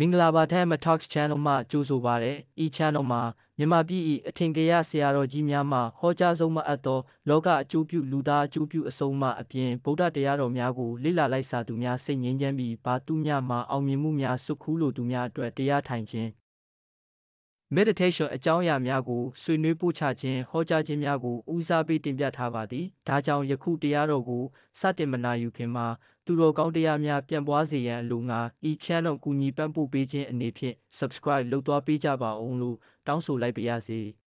Minglabatam Talks Channel Ma Juzubare, E Channel Ma, Yamabi, Atingaya Siaro Jimiama, Hoja Zoma Ato, Loga Jupu Luda Jupu Asoma Apien, Boda Dearo Miagu, Lila Laisa Dumia Singing Yambi, Batunya Ma, Almimumia Sukulu Dumia Drea Tanjin. Meditation အကြောင်းအရာများကိုဆွေးနွေးပို့ချခြင်းဟောကြားခြင်းများကိုဦးစားပေးတင်ပြထားပါသည်။ဒါကြောင့်ယခုတရားတော်ကိုစတင်မနာယူခင်မှာသူတော်ကောင်းတရားများပြန့်ပွားစေရန်အလိုငှာဤ channel ကူညီပံ့ပိုးပေးခြင်းအနေဖြင့် subscribe လုပ်သွားပေးကြပါအောင်လို့တောင်းဆိုလိုက်ပါရစေ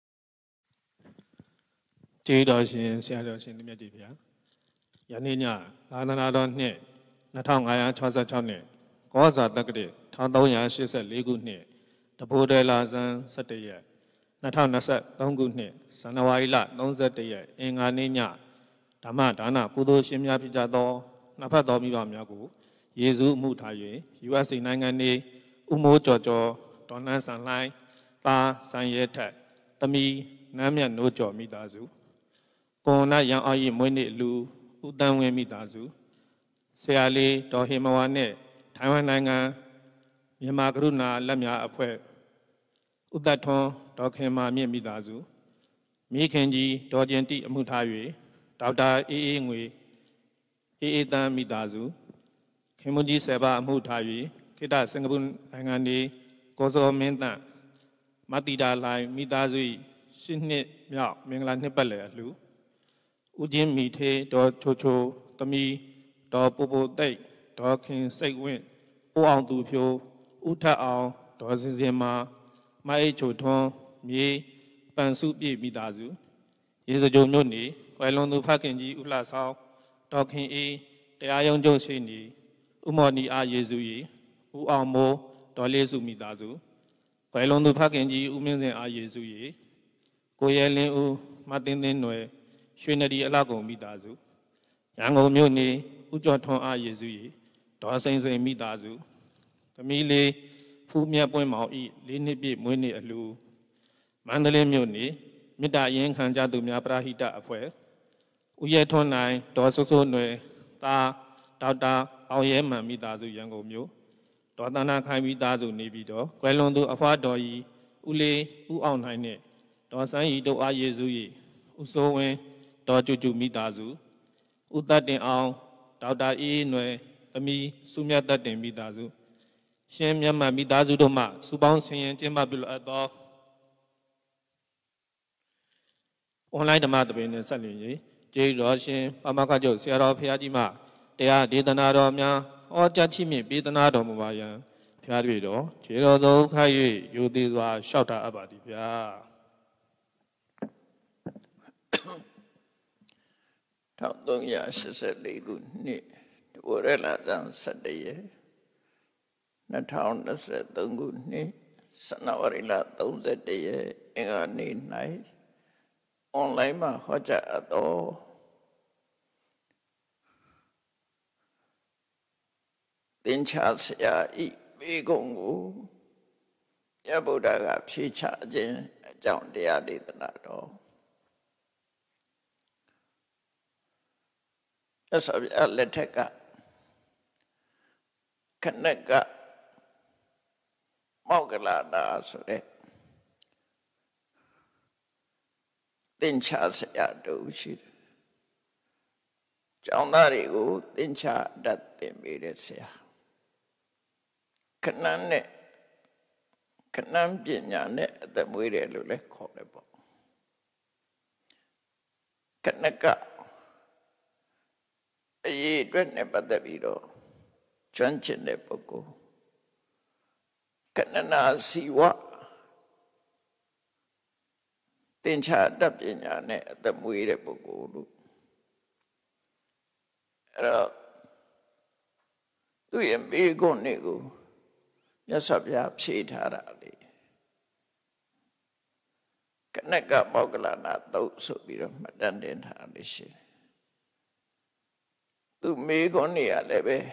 ။ကျေးတော်ရှင်ဆရာတော်ရှင်မြတ်ကြီးဗျာ။ယနေ့ညသာသနာတော်နှစ်2566နှစ်ကောဇာတက္ကရာ1384ခုနှစ်တပိုးတယ်လာဇန်17ရက်2023ခုနှစ်ဇန်နဝါရီလ31ရက်အင်္ဂါနေ့ညဓမ္မဒါနကုသိုလ်ရှင်များဖြစ်ကြသောနှစ်ဖက်တော်မိဘများကိုယေရှုမှုထား၍ USA နိုင်ငံနေဥမိုးကျော်ကျော်ဒေါ်နန်းဆန်လှိုင်းသားဆန်ရဲထက်သမီးနမ်းမြတ်နိုးကျော်မိသားစုကိုနရန်အောင်၏မွေးနေ့လူဦးတန်းဝင်းမိသားစုဆရာလေးဒေါ်ဟေမဝါနဲ့ထိုင်ဝမ်နိုင်ငံမြန်မာကရုဏာလက်များအဖွဲ့ဥဒတ်ထွန်းဒေါ်ခင်မာမြင့်မိသားစုမိခင်ကြီးဒေါ်ကျင်တိအမှုထား၍ဒေါက်တာအေးအေးငွေအေးအေးတန်းမိသားစုခင်မွန်ကြီးဆေဘာအမှုထား၍ခေတ္တစင်ကာပူနိုင်ငံနေကိုစောမင်းတန့်မတီတာလိုင်းမိသားစု8နှစ်မြောက်မင်္ဂလာနှစ်ပတ်လည်အလှဦးချင်းမိသေးဒေါ်ချိုချိုသမီးဒေါ်ပူပူတိတ်ဒေါ်ခင်စိတ်ဝင့်ဦးအောင်သူဖြိုးဦးထက်အောင်ဒေါ်စင်စင်မာမအိတ်ချိုထွန်းမြေပန်စုပြည့်မိသားစုရေစကြိုမြို့နေကွယ်လွန်သူဖခင်ကြီးဦးလှဆောင်ဒေါ်ခင်အေးတရားရုံးချုပ်ရှိနေဦးမော်နီအားယေစုရီဦးအောင်မိုးဒေါ်လေးစုမိသားစုကွယ်လွန်သူဖခင်ကြီးဦးမင်းစင်အားယေစုရီကိုရဲလင်းဦးမတင်းတင်းနွယ်ရွှေနဒီအလှကုန်မိသားစုရန်ကုန်မြို့နေဦးကျော်ထွန်းအားယေစုရီဒေါ်စိန်စိန်မိသားစုသမီးလေးဖူးမြတ်ပွင့်မောင်ဤ၄နှစ်ပြည့်မွေးနေ့အလှမန္တလေးမြို့နေမေတ္တာရင်ခံကြသူများပရဟိတအဖွဲ့ဦးရဲထွန်းနိုင်ဒေါ်စိုးစိုးနွယ်သားဒေါက်တာအောင်ရဲမှန်မိသားစုရန်ကုန်မြို့ဒေါ်သနာခိုင်မိသားစုနေပြီးတော့ကွယ်လွန်သူအဖွားတော်ကြီးဦးလေးဦးအောင်နိုင်နဲ့ဒေါ်စန်းရီတို့အားယေစု၏ဦးစိုးဝင်းဒေါ်ကျူကျူမိသားစုဦးသက်တင်အောင်ဒေါက်တာအေးနွယ်သမီးစုမြတ်သက်တင်မိသားစုရှင်မြတ်မိသားစုတို့မှစုပေါင်းဆင်ရင်ကျင်းပပြုလုပ်အပ်သောအွန်လိုင်းဓမ္မသဘင်နဲ့ဆက်လျင်၍ကျေးဇူးတော်ရှင်ပါမခကျုပ်ဆရာတော်ဘုရားကြီးမှတရားဒေသနာတော်များဟောကြားချီးမြှင့်ပေးသနာတော်မူပါယံဘုရားတွေ့တော်ခြေတော်သုံးခါ၍ယုံသေးစွာလျှောက်တာအပ်ပါသည်ဗျာ 1384ခုနှစ်တဘောရလာဇန်17ရက်2023ခုနှစ်ဇန်နဝါရီလ31ရက်အင်္ဂါနေ့၌အွန်လိုင်းမှာဟောကြားအပ်သောသင်္ချာဆရာဤမိဂုံကိုမြတ်ဗုဒ္ဓကဖြေချခြင်းအကြောင်းတရားဒေသနာတော်အစဗျာလက်ထက်ကခဏကမောက္ကလနာဆိုတဲ့သင်္ချာဆရာတို့ရှိတယ်ကျောင်းသားတွေကိုသင်္ချာတတ်သင်ပေးတဲ့ဆရာခဏနဲ့ခဏပညာနဲ့အသက်မွေးတယ်လို့လည်းခေါ်တယ်ပေါ့ခဏကအရေးအတွက်နဲ့ပတ်သက်ပြီးတော့ကျွမ်းကျင်တဲ့ပုဂ္ဂိုလ်ကဏနာစီဝသင်္ချာတတ်ပညာနဲ့အသက်မွေးတဲ့ပုဂ္ဂိုလ်လို့အဲ့တော့သူရဲ့မိဂုဏ်တွေကိုမြတ်စွာဘုရားဖြေထားတာလေကနကမောက္ကလနာသုတ်ဆိုပြီးတော့မှတ်တမ်းတင်ထားလို့ရှိတယ်သူမိဂုဏ်တွေကလည်းပဲ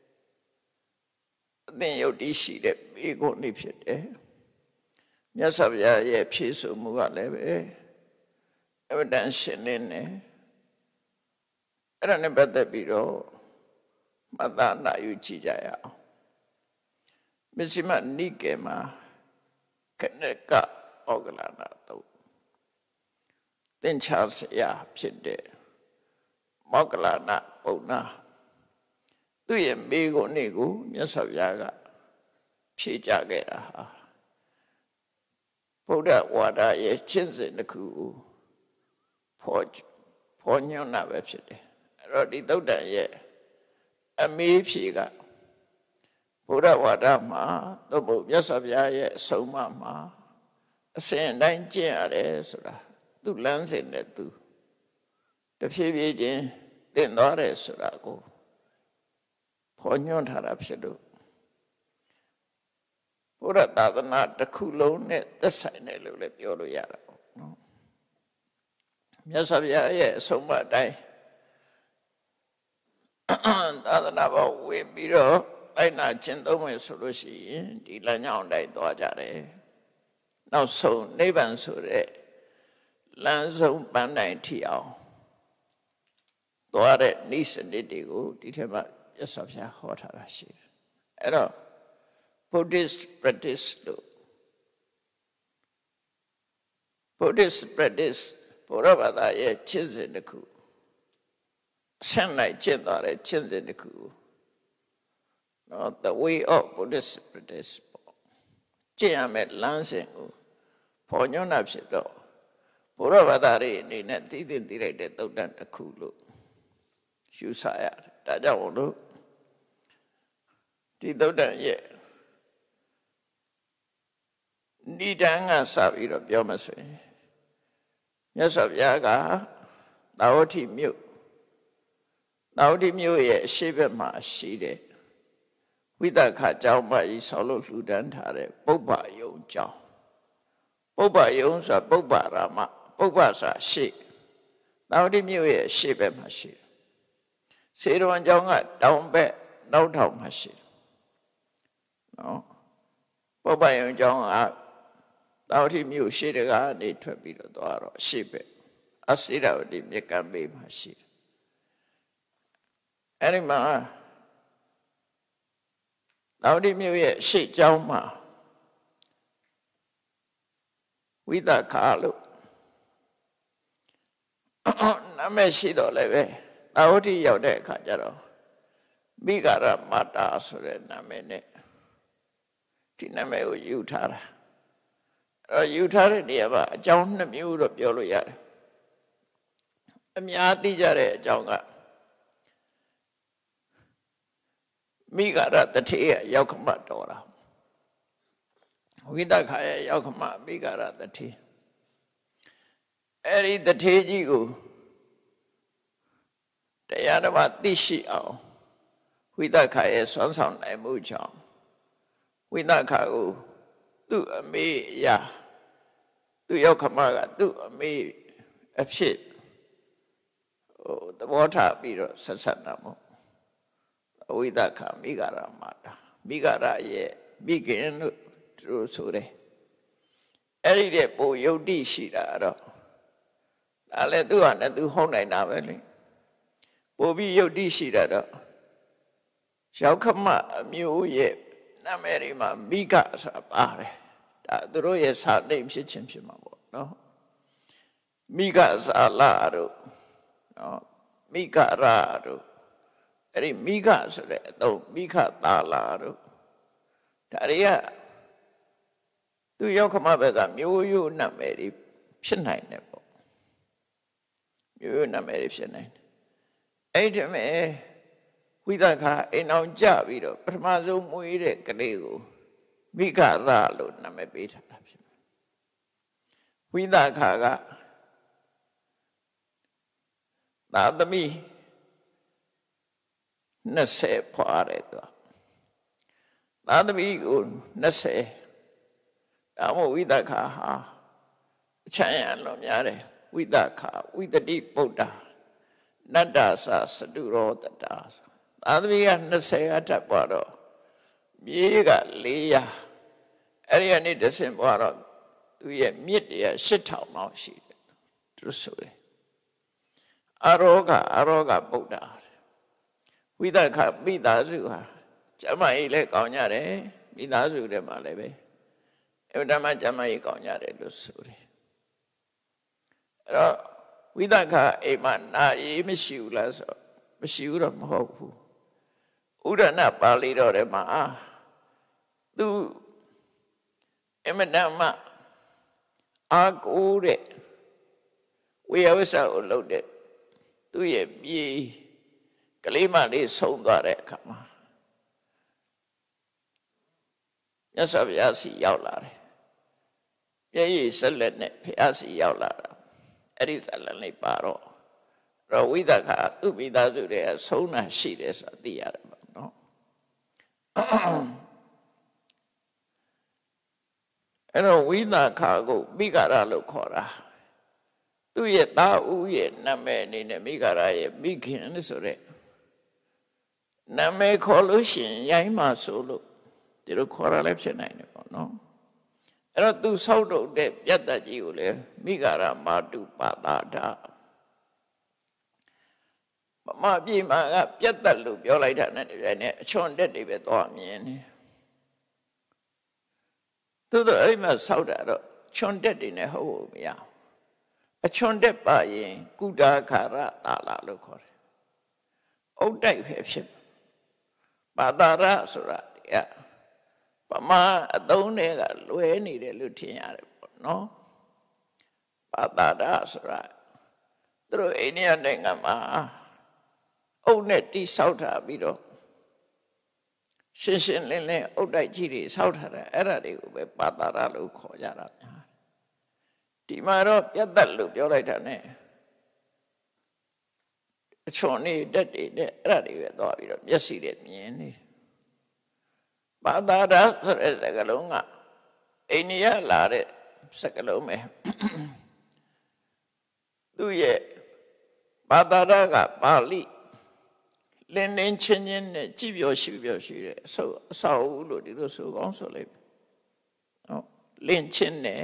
အသင်ယုတ်တိရှိတဲ့မိဂုဏ်တွေဖြစ်တယ်မြတ်စွာဘုရားရဲ့ဖြေဆိုမှုကလည်းပဲအဝတ္တန်ရှင်းလင်းတယ်အဲ့ဒါနဲ့ပတ်သက်ပြီးတော့မှတ်သားနိုင်ယူကြည့်ကြရအောင် Mishima Nikema Kaneka Ogalana though. Then Charles Ya Pide Mogalana Bona. Do ye Migo Nigu, yes of Yaga, Chijagera. Buddha Wada ye chins in the coup. Ponyo website. Rodi Doda ye. A me piga. Buddha Wadama, the book, yes of Yaya, so mamma. A saying 19 sura. Do lands in that too. The Pivijin, then not a surago. Ponyon Harapsadu. Buddha Dadana, the Kulo net, the sign a little bit Yara. Yes of Yaya, so much I. Dadana, we mirror. I not gentle with Solusi, the Lanyan died Dwajare. Now so, Neban Sure, Lanzo Bandai Tiao. Dware Nisa Didigo, Ditema, Yasabia Hotarashi. Error. Buddhist practice do. Buddhist practice, Porabada ye chins in the coup. Send like Chendare chins in the coup. Not the way of Buddhist practice. Jiamet Lansing, Ponyon Absido. Porabadari in a didn't direct the Kulu. Shusaya, Tajawodo. Didodan ye. Nidanga Savi of Yomaswe. Yes of Yaga, Naoti Mu. Naoti Mu ye, Shivema Shide. With a Kajama is solo Ludan Tare, Boba Yon Chow. Boba Yons are Boba Rama, Bobas are she. Naoti Mu ye, Shivema Shi. Siro and Jonga, down bed, no town Hashi. No. Boba Yon Jonga. Naoti Mu Shidaga need to be the door, Shibe. A sida of the Mekambe Mashi. Anima Naoti Mu ye, Shi Jama. With a carlo. Nameshido leve. Naoti Yode Kajaro. Bigara Mata Sure Namene. Tiname Utara. Utara never, John the Mule of Yoloyar. Amiati Jare Jonga Migara the tea, Yakuma Dora. With a Kaya Yakuma, Migara the tea. Eri the tea jigu. Dayadama Dishi ao. With a Kaya Swanson and Mucham. With a Kau. Do a me, ya. Do Yokamaga, do a me a shit. Oh, the water be Sasanamo. Widaka, Migara Mata. Migara ye, begin to Sure. Every day, boy, you dishida. I'll let do and do home night now, really. Bobby, you dishida. Shall come a mew ye. Namerima Mika Sapare. The Royas are named Shimshimabo. No Mika Salaro. No Mika Raro. Eri Mika Sre, though Mika Talaro. Taria. Do you come up with a Mew Nameri Shinai Nebo? Mew Nameri Shinai. Ajame. With a car in on Javido, Pramazo Muire Grego, Mika Ralo Namebita. With a caga, now the me Nase Pareto. Now the me good Nase. Now with a car, Chayan Lomyare, with a car, with the deep Buddha, Nadasa Saduro the Das. Adviana say at a bottle. Biga Leah. Ariani the same bottle. Do ye meet a shit out now? She to sorry. Aroga Buddha. With a cup, be that you are. Jama ile Konyare, မိသားစုတွေမှာလည်းပဲအဲ့ဒါမှကျမကြီးကောင်းကြတယ်လို့ဆိုတယ်အဲ့တော့ဝိသခအိမ်မှာနာအေးမရှိဘူးလားဆိုမရှိဘူးတော့မဟုတ်ဘူးဥဒနာပါဠိတော်ထဲမှာသူအမတမအာကိုတဲ့ဝေယဝိဆာကိုလုပ်တဲ့သူ့ရဲ့မြေကလေးမလေးဆုံးသွားတဲ့အခါမှာမြတ်စွာဘုရားစီရောက်လာတယ်ပြည့်ရည်ဆက်လက်နဲ့ဘုရားစီရောက်လာတာအဲ့ဒီဇာလန်လေးပါတော့ဝိသခသူ့မိသားစုတွေဆုံးတာရှိတယ်ဆိုတာသိရတယ်ပေါ့နော်အဲ့တော့ဝိသခကိုမိဂရလို့ခေါ်တာသူ့ရဲ့သားဦးရဲ့နာမည်အနေနဲ့မိဂရရဲ့မိခင်ဆိုတဲ့နာမည်ခေါ်လို့ရှိရင်ရိုင်းမှဆိုလို့ဒီလိုခေါ်ရလဲဖြစ်နိုင်တယ်ပေါ့နော်အဲ့တော့သူဆောက်တော့တဲ့ပြတ်သက်ကြီးကိုလေမိဂရမာတုပါတာဒမပြေမှာကပြတ်သက်လို့ပြောလိုက်တာနဲ့တပြိုင်နက်အချွန်တက်တွေပဲသွားမြင်တယ်သို့တော့အဲ့ဒီမှာဆောက်တာတော့ချွန်တက်တွေနဲ့ဟုတ်မရအချွန်တက်ပါရင်ကုဒါခါရတာလာလို့ခေါ်တယ်အုတ်တိုက်ပဲဖြစ်ပါတာရဆိုတာပမာအသုံးတွေကလွဲနေတယ်လို့ထင်ရတယ်ပေါ့နော်ပါတာရဆိုတာသူတို့အိန္ဒိယနိုင်ငံမှာအုတ်နဲ့တိဆောက်ထားပြီးတော့ရှင်းရှင်းလင်းလင်းအုတ်တိုက်ကြီးတွေဆောက်ထားတယ်အဲ့ဒါတွေကိုပဲပါတာရလို့ခေါ်ကြတာများဒီမှာတော့ပြတ်သက်လို့ပြောလိုက်တာ ਨੇ အချွန်နေတက်တွေနဲ့အဲ့ဒါတွေပဲသွားပြီးတော့မျက်စိနဲ့မြင်နေပါတာရဆိုတဲ့စကားလုံးကအိန္ဒိယလာတဲ့စကားလုံးပဲသူရဲ့ပါတာရကပါဠိလင်းလင်းချင်းချင်းနဲ့ကြည်ပြောရှုပြောရှုတဲ့အဆောက်အဦလို့ဒီလိုဆိုကောင်းဆိုလိုက်နော်လင်းချင်းနဲ့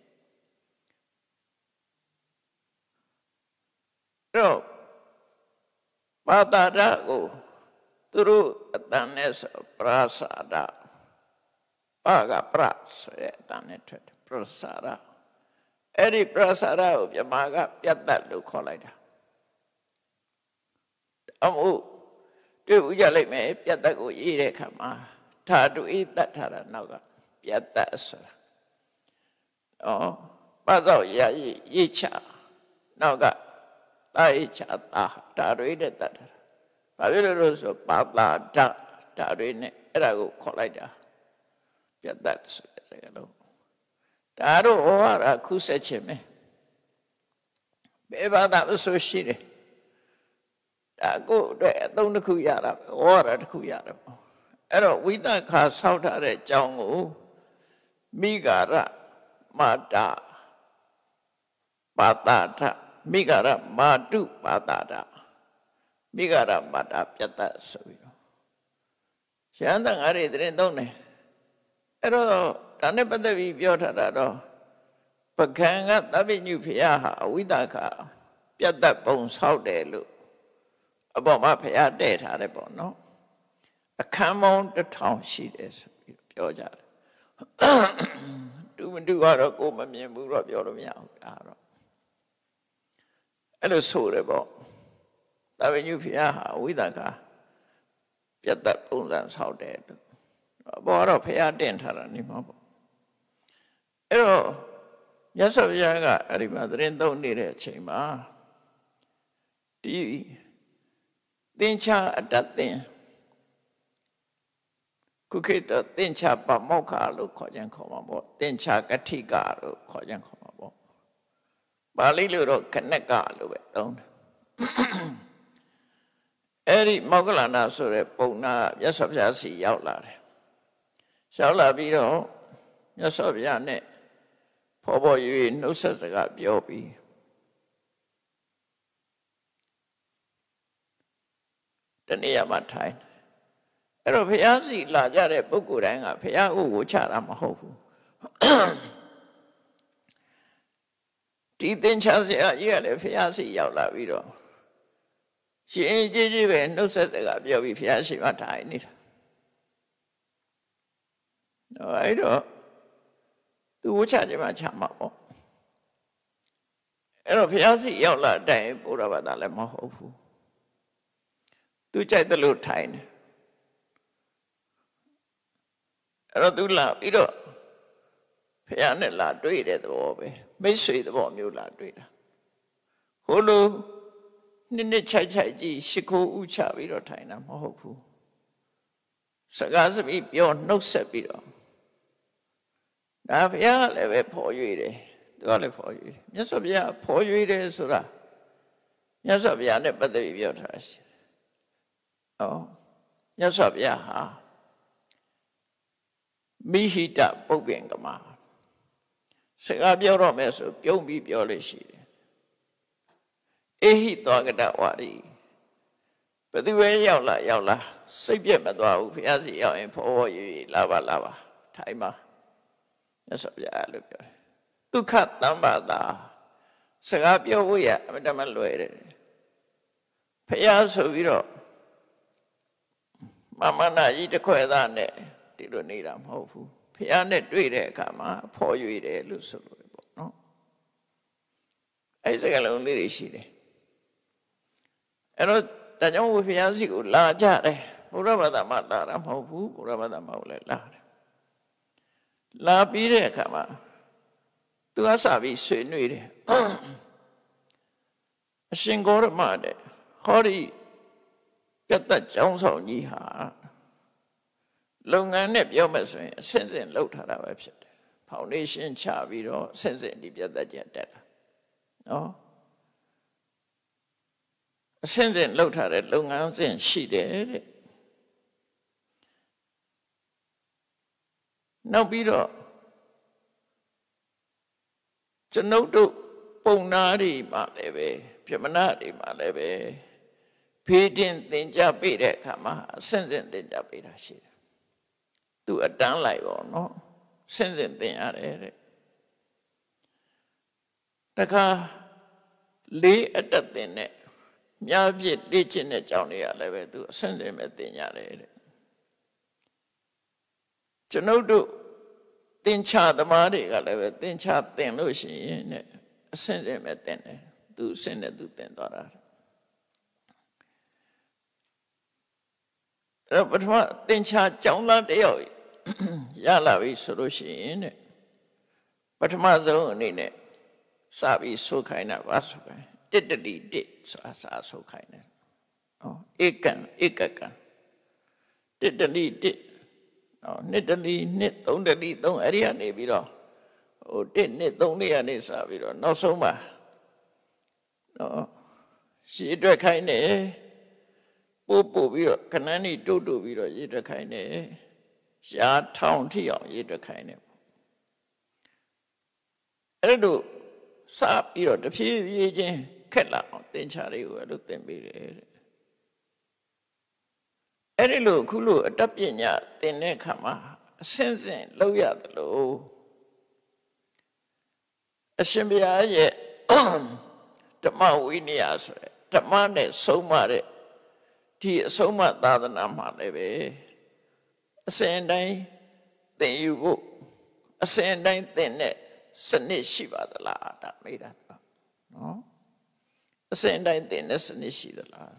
တော့ပါတာရကိုသူတို့အတန်နဲ့ဆိုပရာစာဒပါကပရဆိုတဲ့အတန်နဲ့ထွက်တယ်ပရာစာဒအဲ့ဒီပရာစာဒကိုပြမကပြတ်သက်လို့ခေါ်လိုက်တာအမှုတွေ့ဦးကြလိုက်မယ်ပြတ်သက်ကိုရေးတဲ့အခါမှာဓာတုဤတတ်ထားတာနောက်ကပြတ်သက်ဆိုတာပါသောရာရေးချနောက်ကတာရေးချတာဓာတွေနဲ့တတ်ထားတာဘာဖြစ်လို့ဆိုပါတာဓာတွေနဲ့အဲ့ဒါကိုခေါ်လိုက်တာပြတ်သက်ဆိုတဲ့စကားလုံးဒါတော့ဟောရခုဆက်ခြင်းပဲဘယ်ဘာသာဆိုရှိတယ်ဒါကိုအတွက်အသုံးတစ်ခုရတာပဲဟောရတစ်ခုရတာပေါ့အဲ့တော့ဝိသခါဆောက်ထားတဲ့အကြောင်းကိုမိဂရမာတာပါတာထမိဂရမာတုပါတာထမိဂရမာတာပြတ်သက်ဆိုပြီးတော့ရှမ်းတန်ဃာတွေသတင်းသုံးတယ်အဲ့တော့ဒါနဲ့ပတ်သက်ပြီးပြောထားတာတော့ပကံကသဗ္ဗညုဖရာဟာဝိသခါပြတ်သက်ပုံဆောက်တယ်လို့အပေါ်မှာဖရာတဲ့ထားတယ်ပေါ့နော်အခန်းပေါင်း1000ရှိတယ်ဆိုပြီးပြောကြတယ်တူမတူကတော့ကိုမမြင်ဘူးတော့ပြောလို့မရဘူးဒါတော့အဲ့လိုဆိုတယ်ပေါ့သဗ္ဗညုဖရာဟာဝိသခါပြတ်သက်ပုံစံဆောက်တယ်လို့ဘောတော့ဖရာတင်ထားတာနေမှာပေါ့အဲ့တော့မြတ်စွာဘုရားကအဲ့ဒီမှာသတင်းသုံးနေတဲ့အချိန်မှာဒီသင်္ချာအတတ်သင်ခုခေတ်တော့သင်္ချာပမောက္ခလို့ခေါ်ကြခေါ်မှာပေါ့သင်္ချာကတိကလို့ခေါ်ကြခေါ်မှာပေါ့ပါဠိလိုတော့ခဏကလို့ပဲသုံးတယ်အဲ့ဒီမောက္ခလနာဆိုတဲ့ပုံနာမြတ်စွာဘုရားစီရောက်လာတယ်ရောက်လာပြီးတော့မြတ်စွာဘုရားနဲ့ဖော်ပေါ်၍နှုတ်ဆက်စကားပြောပြီးတနေ့ရမှထိုင်အဲ့တော့ဘုရားစီလာကြတဲ့ပုဂ္ဂိုလ်တိုင်းကဘုရားကိုချတာမဟုတ်ဘူးဒီသင်္ချာဆရာကြီးကလည်းဘုရားစီရောက်လာပြီးတော့ရှင်ကြီးကြီးပဲနှုတ်ဆက်စကားပြောပြီးဘုရားရှိမှထိုင်နေတာအဲ့တော့သူဝှချခြင်းမှချမှာပေါ့အဲ့တော့ဘုရားစီရောက်လာတိုင်းဘုရားဘာသာလည်းမဟုတ်ဘူးသူကြိုက်တယ်လို့ထိုင်တယ်အဲ့တော့သူလာပြီးတော့ဘုရားနဲ့လာတွေ့တဲ့သဘောပဲမိတ်ဆွေသဘောမျိုးလာတွေ့တာဟိုလိုနှစ်ချိုက်ကြီးရှ िख ိုးဥချပြီးတော့ထိုင်တာမဟုတ်ဘူးစကားစပြီးပြောနှုတ်ဆက်ပြီးတော့ဒါဘုရားလည်းပဲဖော်ရွေတယ်သူကလည်းဖော်ရွေတယ်မြတ်စွာဘုရားဖော်ရွေတယ်ဆိုတာမြတ်စွာဘုရားနဲ့ပတ်သက်ပြီးပြောထားတာရှိတယ်။အော်မြတ်စွာဘုရားဟာမိဟိတပုပ္ပင်ကမစကားပြောတော့မယ်ဆိုပြုံးပြီးပြောလို့ရှိတယ်။အေဟိသောကတဝါရီဘယ်သူပဲရောက်လာစိတ်ပြတ်မသွားဘူးဘုရားစီရောက်ရင်ဖော်ရွေလာပါထိုင်ပါမြတ်စွာဘုရားလို့ပြောတယ်ဒုက္ခတမ္ပါတာစကားပြောဖို့ရအမှန်တမ်းလွယ်တယ်ဘုရားဆိုပြီးတော့မမနာကြီးတစ်ခွဲသားနဲ့ဒီလိုနေတာမဟုတ်ဘူးဘုရားနဲ့တွေ့တဲ့အခါမှာဖော်ရွေတယ်လို့ဆိုလို့ပေါ့နော်အဲ့ဒီစကားလုံးလေးတွေရှိတယ်အဲ့တော့ဒါကြောင့်ဘုရားစီကိုလာကြတယ်ဘုရားဘာသာမှလာတာမဟုတ်ဘူးဘုရားဘာသာမဟုတ်လဲလာတယ်လာပြီးတဲ့အခါမှာသူကစပြီးဆွေးနွေးတယ်အရှင်ဂေါရမတဲ့ဟောဒီပြတ်သက်ကျောင်းဆောင်ကြီးဟာလုပ်ငန်းနဲ့ပြောမယ်ဆိုရင်အဆင့်ဆင့်လှုပ်ထားတာပဲဖြစ်တယ်ဖောင်ဒေးရှင်းချပြီးတော့အဆင့်ဆင့်ဒီပြတ်သက်ကျတက်တာနော်အဆင့်ဆင့်လှုပ်ထားတဲ့လုပ်ငန်းစဉ်ရှိတယ်တဲ့နောက်ပြီးတော့ကျွန်ုပ်တို့ပုံနာတွေမှာလည်းပဲပြမနာတွေမှာလည်းပဲဖေးတင်သင်ကြားပေးတဲ့အခါမှာအဆင့်ဆင့်သင်ကြားပေးတာရှိတယ်သူအတန်းလိုက်ပေါ့နော်ဆင့်ဆင့်သင်ရတယ်တဲ့တခါလေးအတက်သင်နဲ့မြားပြည့်လေ့ကျင့်တဲ့ကြောင့်တွေကလည်းပဲသူအဆင့်ဆင့်ပဲသင်ရတယ်တဲ့ကျွန်ုပ်တို့သင်္ချာသမားတွေကလည်းပဲသင်္ချာသင်လို့ရှိရင်နဲ့အဆင့်ဆင့်ပဲသင်တယ်သူအဆင့်နဲ့သူသင်သွားတာအဲ့တော့ပထမသင်္ချာကျောင်းသားတယောက်ရလာပြီဆိုလို့ရှိရင်တဲ့ပထမဆုံးအနေနဲ့စပြီးဆိုခိုင်းတာပါဆိုခိုင်းတစ်တတိတစ်ဆိုတာစဆိုခိုင်းတယ်ဟောဧကံတစ်တတိတစ်နှစ်တလီနှစ်သုံးတလီသုံးအဲ့ဒီကနေပြီးတော့ဟိုတစ်နှစ်သုံးလေးကနေစပြီးတော့နောက်ဆုံးမှာနော်ရှည်အတွက်ခိုင်းနေပို့ပြီးတော့ခဏန်းนี่တိုးပြီးတော့ရေအတွက်ခိုင်းနေရှားထောင်ထိအောင်ရေအတွက်ခိုင်းနေအဲ့လိုစပြီးတော့တဖြည်းဖြည်းချင်းခက်လာအောင်သင်္ချာတွေကိုအဲ့လိုသင်ပေးတယ်တဲ့အဲ့ဒီလိုအခုလိုအတတ်ပညာသင်တဲ့အခါမှာအဆင့်ဆင့်လောက်ရတယ်လို့အရှင်ဘုရားရဲ့ဓမ္မဝိနည်းဆိုတဲ့ဓမ္မနဲ့ဆုံးမတဲ့ဒီအဆုံးအမသာသနာမှာလည်းပဲအစဉ်တိုင်းသင်ယူဖို့အစဉ်တိုင်းသင်တဲ့စနစ်ရှိပါသလားဒါမေးတာနော်အစဉ်တိုင်းသင်တဲ့စနစ်ရှိသလား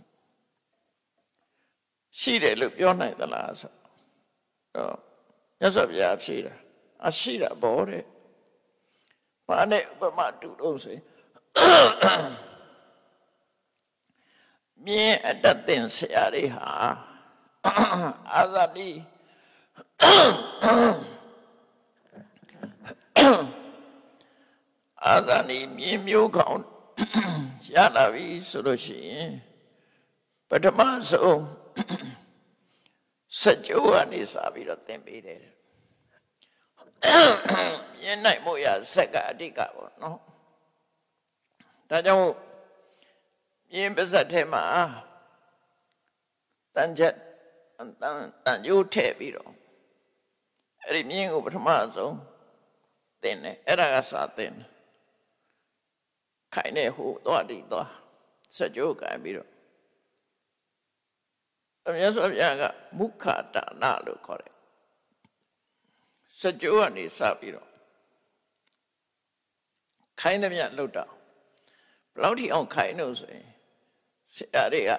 ရှိတယ်လို့ပြောနိုင်သလားဆိုတော့မြတ်စွာဘုရားဖြေတာရှိတာပေါ့တဲ့ဘာနဲ့ဥပမာတူတော့ဆိုရင်မြင်အတတ်သင်ဆရာတွေဟာအာဇာတိအာဇာတိမြင်မျိုးကောင်းရလာပြီဆိုလို့ရှိရင်ပထမဆုံးစကြဝဠာနေစာပြီးတော့သင်ပေးတယ်မြင်နိုင်မှုရဇက်ကအဓိကပေါ့နော်ဒါကြောင့်မြင်ပါဇက်ထဲမှာတန်ချက်တန်ရိုးထည့်ပြီးတော့အဲ့ဒီမြင်ကိုပထမဆုံးသင်တယ်အဲ့ဒါကစာသင်ခိုင်နေဟိုသွားတိသွားစကြဝဠာကန်ပြီးတော့မြတ်စွာဘုရားကမုခဒါနလို့ခေါ်တယ် Sajo and his Sabiro. Kind of yet looked out. Plouty on Kainos, Area.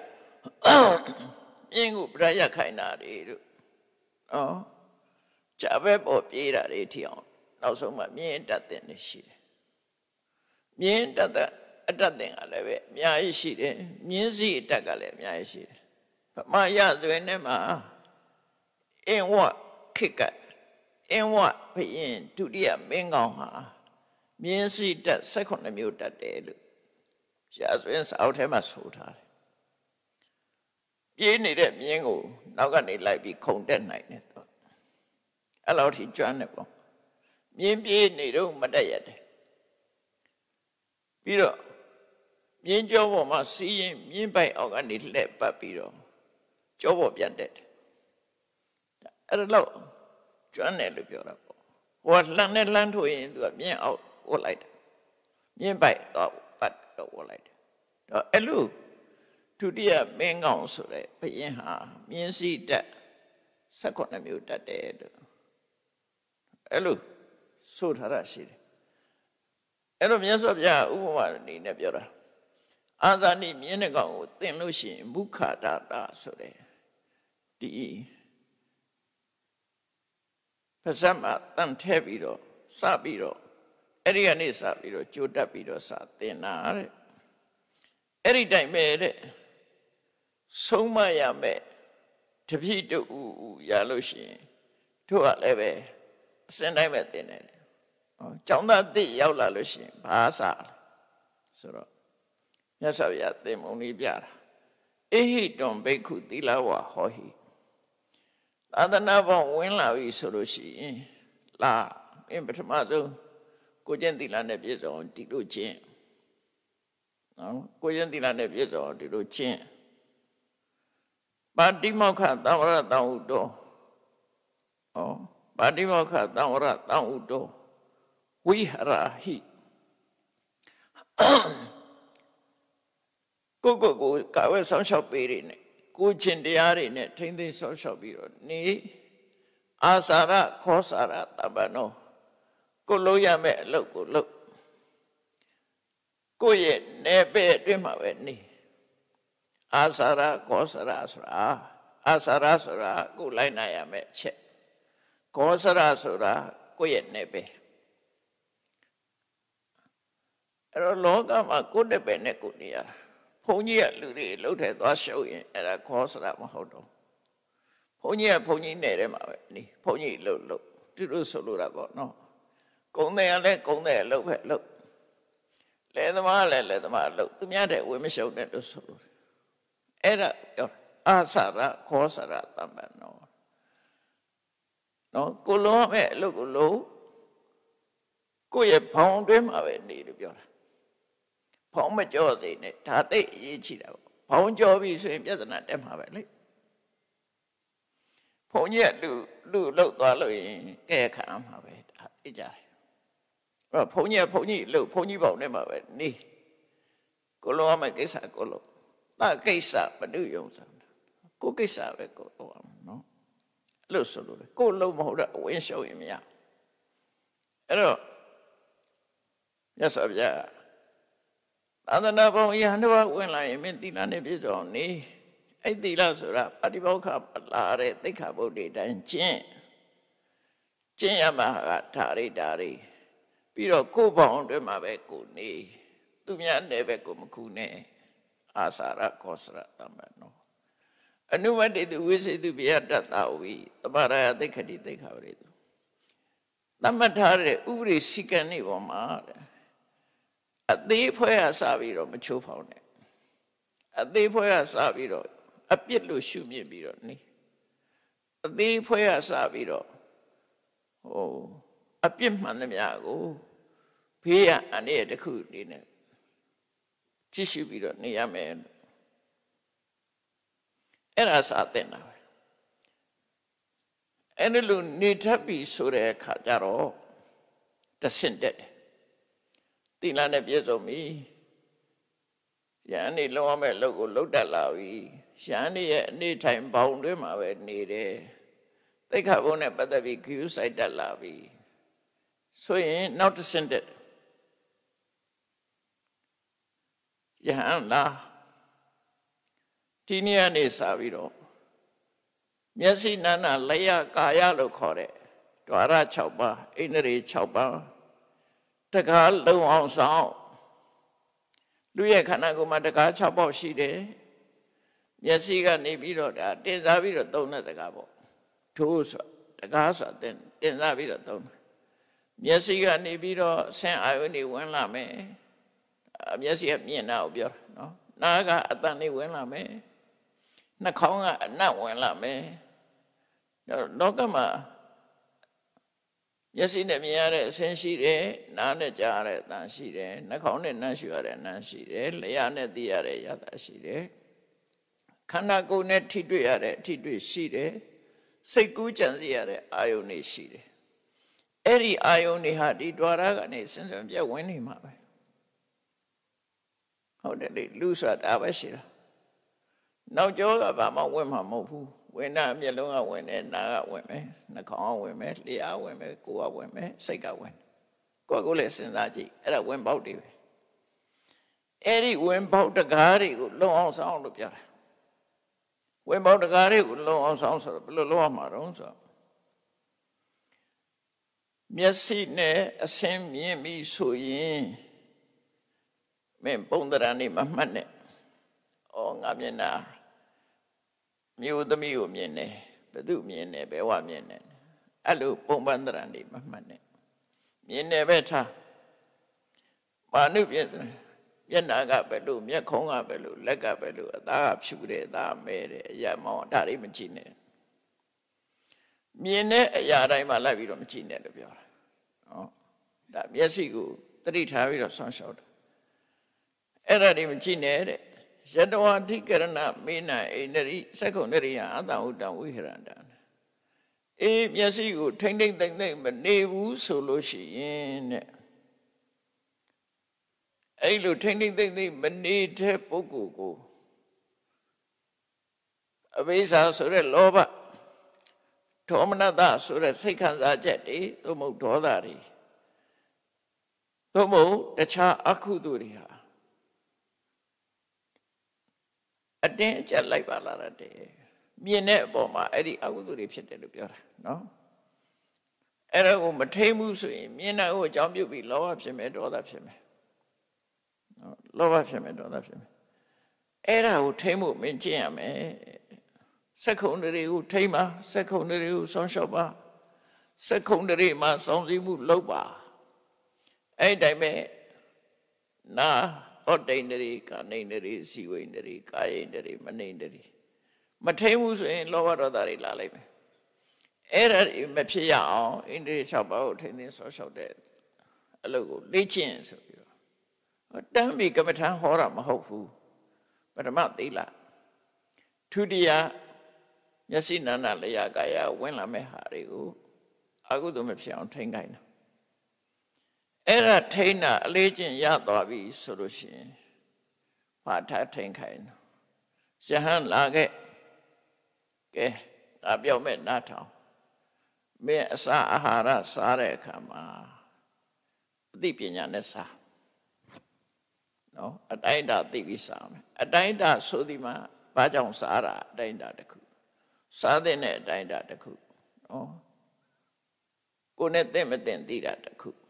Ingu Braya Kainari. Oh, Chabeb or Pira Ration. Now so much mean that then is she. Mean that thing I love it. Mia is she, Mizi Tagale, Mia is she. But my Yazwenema in what kicker, in what pain to the Mingon, Mizi that second mute that day. Yazwens out him as hotel. You need a mingo, now gonna like be content night. Allowed he joined it. Mean be need room, but yet. Piro, mean Joe must see him, mean by organic let papiro. Joe Biandet. At a low, John Elipura. What land to into a mean out or light. Mean by but or light. Hello. To dear Mengon Sure, Payaha, mean see that second mute that dead. Hello, so Harashi. Hello, yes of Ya Uma in Nebura. As I need Menegon, then Lucy, Buka da Sure. The Pasama, Tantebiro, Sabiro, Eriani Sabiro, Judapiro Satinare. Every time made it. So my yame, to be to Yalushi, to a leve, send I met in it. Chonda de Yaula Lushi, Basa. So, yes, I had them only biara. Ehi don't be good dilawa hohi. Other Nava Winla Solushi, La, in Betamazo, Gojendila Nebis on Tido Chin. Gojendila Nebis on Tido Chin. Badimoka Dawara Daudo. Oh, Badimoka Dawara Daudo. We hara he. Go, Kawa some shop in it. Good chindiari in it, take the social bureau. Ni Asara, Kosara, Tabano. Go loya me, look. Go yet, nebe, dream of any. Asara, Kosara, Asara, Sura, go line I am at check. Kosara, Sura, go yet, nebe. Logama could have been a good year. Pony Ludi looked at the show at a Kosara Mahodo. Pony name, Pony look, to do Solura got no. Go there, look. Let them all look. The matter women showed that the Solura. Era Asara, Kosara, Tambano. No, go look low. Go a pound him of it, need of your pound majors in it, Tate Yichida. Pound job is better than them have it. Pound yet do look in air calm of it. Pony, look, pony bone him of it, knee. Go low, my case, I go low. Not case up, but do you? Go case up, go no. Look, go low, hold up, when show him, yeah. Hello. Yes, of ya. Other Nabo, Yanova, when I meant the Lanebis on me, I did Lazura, Patiboka, Lare, the Cabo de Dan Chin. Chinyamaha, Tari Dari. Piro Kuba on the Mabeku ni. Tumia Nebekum Kune. Asara Kosra Tambano. I knew what did the visit to be at that we, the Mara, the Kadi, they cover it. Namatare, Uri Sikani Omar. At the Poya Saviro, Macho found it. At the Poya Saviro, a Pietlo Shumi Bironi. At the Poya Saviro, oh, a Pimpman the Miago, Pia and near the coot in it. Tissue Bironi, a man. And I sat there now. And a little need to be so there, Kajaro, the sended. Tilane Piezo me. Yani Lome logo looked at Lavi. Shani at any time bound him, I would need it. သိက္ခာပုဒ်နဲ့ပတ်သက်ပြီးဂရုစိုက်တတ်လာပြီဆိုရင်နောက်တစ်ဆင့်တက်ယဟန်လားဒီနေ့ကနေစပြီးတော့မျက်စိနာနာလျှကာယလို့ခေါ်တဲ့ဓဝရ6ပါးဣန္ဒြေ6ပါးတကားလုံအောင်ဆောင်လူရဲ့ခန္ဓာကိုယ်မှာတကား6ပေါက်ရှိတယ်မျက်စိကနေပြီးတော့ဒါတင်စားပြီးတော့သုံးတဲ့တကားပေါ့ထိုးဆိုတကားဆိုတင်စားပြီးတော့သုံးမျက်စိကနေပြီးတော့ဆင်းအာယုန်တွေဝင်လာမယ်မျက်စိကမြင်တာကိုပြောတာနော်နားကအတန်တွေဝင်လာမယ်နှာခေါင်းကအနံ့ဝင်လာမယ်လောကမှာမျက်စိနဲ့မြင်ရတဲ့အဆင်းရှိတယ်နားနဲ့ကြားရတဲ့အတန်ရှိတယ်နှာခေါင်းနဲ့နှမ်းရှူရတဲ့အနံ့ရှိတယ်လျှာနဲ့သိရတဲ့ရတာရှိတယ်ခန္ဓာကိုယ်နဲ့ထိတွေ့ရတဲ့အထိတွေ့ရှိတယ်စိတ်ကူးကြံစည်ရတဲ့အာယုန်တွေရှိတယ်အဲ့ဒီအာယုန်တွေဟာဒီ द्वार ကနေစဉ်စဉ်ပြတ်ဝင်နေမှာပဲဟုတ်တယ်လေလူဆိုတာပဲရှိတာနောက်ကျောကဘာမှဝင်မှာမဟုတ်ဘူးဝင်တာမျက်လုံးကဝင်တယ်နားကဝင်မယ်နှာခေါင်းကဝင်မယ်လျှာဝင်မယ်ကိုယ်ကဝင်မယ်စိတ်ကဝင်ကိုယ်ကိုလည်းစဉ်းစားကြည့်အဲ့ဒါဝင်ပေါက်တွေပဲအဲ့ဒီဝင်ပေါက်တကားတွေကိုလုံအောင်ဆောင်လို့ပြောတာဝင်ပေါက်တကားတွေကိုလုံအောင်ဆောင်ဆိုတော့ဘယ်လိုလုပ်ရမှာတော့ဆိုတော့မျက်စိနဲ့အဆင်းမြင်ပြီးဆိုရင်မင်းပုံသဏ္ဍာန်นี่မမှတ်နဲ့ဩငါမျက်နှာမြို့သမီးကိုမြင်တယ်ဘယ်သူမြင်တယ်ဘယ်ဝမြင်တယ်အဲ့လိုပုံပန်းသဏ္ဍာန်นี่မမှတ်နဲ့မြင်တယ်ပဲထားမာနုပြည့်စမျက်နှာကဘယ်လိုမျက်ခုံးကဘယ်လိုလက်ကဘယ်လိုအသားကဖြူတယ်အသားမဲတယ်အရာမောင်းဒါတွေမကြည့်နဲ့မြင်တဲ့အရာတိုင်းမှာလိုက်ပြီးတော့မကြည့်နဲ့လို့ပြောတာနော်ဒါမျက်စိကိုသတိထားပြီးတော့ဆွမ်းလျှောက်တာအဲ့ဒါတွေမကြည့်နဲ့တဲ့ယတဝအဓိကရဏမေနအိန္ဒြိသက္ကုဏရိယအတံဥတံဝိဟရန္တအေးမျက်စိကိုထိမ့်ထိမ့်သိမ့်သိမ့်မနေဘူးဆိုလို့ရှိရင်တဲ့အဲ့လိုထိမ့်ထိမ့်သိမ့်သိမ့်မနေတဲ့ပုဂ္ဂိုလ်ကိုအဘိဇာဆိုတဲ့လောဘဒေါမနတဆိုတဲ့စိတ်ခံစားချက်တွေသို့မဟုတ်ဒေါသတွေသို့မဟုတ်တခြားအကုသိုလ်တွေဟာအတင်းအကျပ်လိုက်ပါလာတဲ့မြင်တဲ့အပေါ်မှာအဲ့ဒီအကုသိုလ်တွေဖြစ်တယ်လို့ပြောတာနော်အဲ့ဒါကိုမထိမ့်ဘူးဆိုရင်မြင်တဲ့ကိုအကြောင်းပြုပြီးလောဘဖြစ်မယ်ဒေါသဖြစ်မယ်နော်လောဘဖြစ်မယ်ဒေါသဖြစ်မယ်အဲ့ဒါကိုထိမ့်ဖို့မင်းကျင့်ရမယ်စက္ခုံတွေကိုထိမ့်ပါစက္ခုံတွေကိုဆောင်းလျှောက်ပါစက္ခုံတွေမှာစောင့်စည်းမှုလုပ်ပါအဲ့ဒီတိုင်းပဲနာဩတိန်တွေကနေတွေစီဝိန်တွေကာယိန်တွေမနေတွေမထိန်ဘူးဆိုရင်လောဘဒေါသတွေလာလိုက်မယ်အဲ့ဒါမဖြစ်ရအောင်ဣန္ဒြေ6ပါးကိုထိန်သိမ်းဆောလျှောက်တဲ့အလုပ်ကိုလေ့ကျင့်ဆိုပြီးတော့တမ်းပြီးကမ္မထံဟောတာမဟုတ်ဘူးပထမသီလဒုတိယမျက်စိနာနာလျှာကာယဝင်လာမဲ့ဟာတွေကိုအကုသိုလ်မဖြစ်အောင်ထိန်ခိုင်းတာအဲ့ဒါထိန်းတာအလေးကျင့်ရသွားပြီဆိုလို့ရှိရင်ဘာထားထိန်းခိုင်းရဟန်းလာခဲ့ကဲငါပြောမဲ့နားထောင်မင်းအစာအာဟာရစားတဲ့အခါမှာအသိပညာနဲ့စားနော်အတိုင်းတာသိပြီးစားမယ်အတိုင်းတာဆိုဒီမှာဘာကြောင့်စားတာအတိုင်းတာတစ်ခုစားတဲ့အတိုင်းတာတစ်ခုနော်ကိုယ်နဲ့သိမသိသိတာတစ်ခု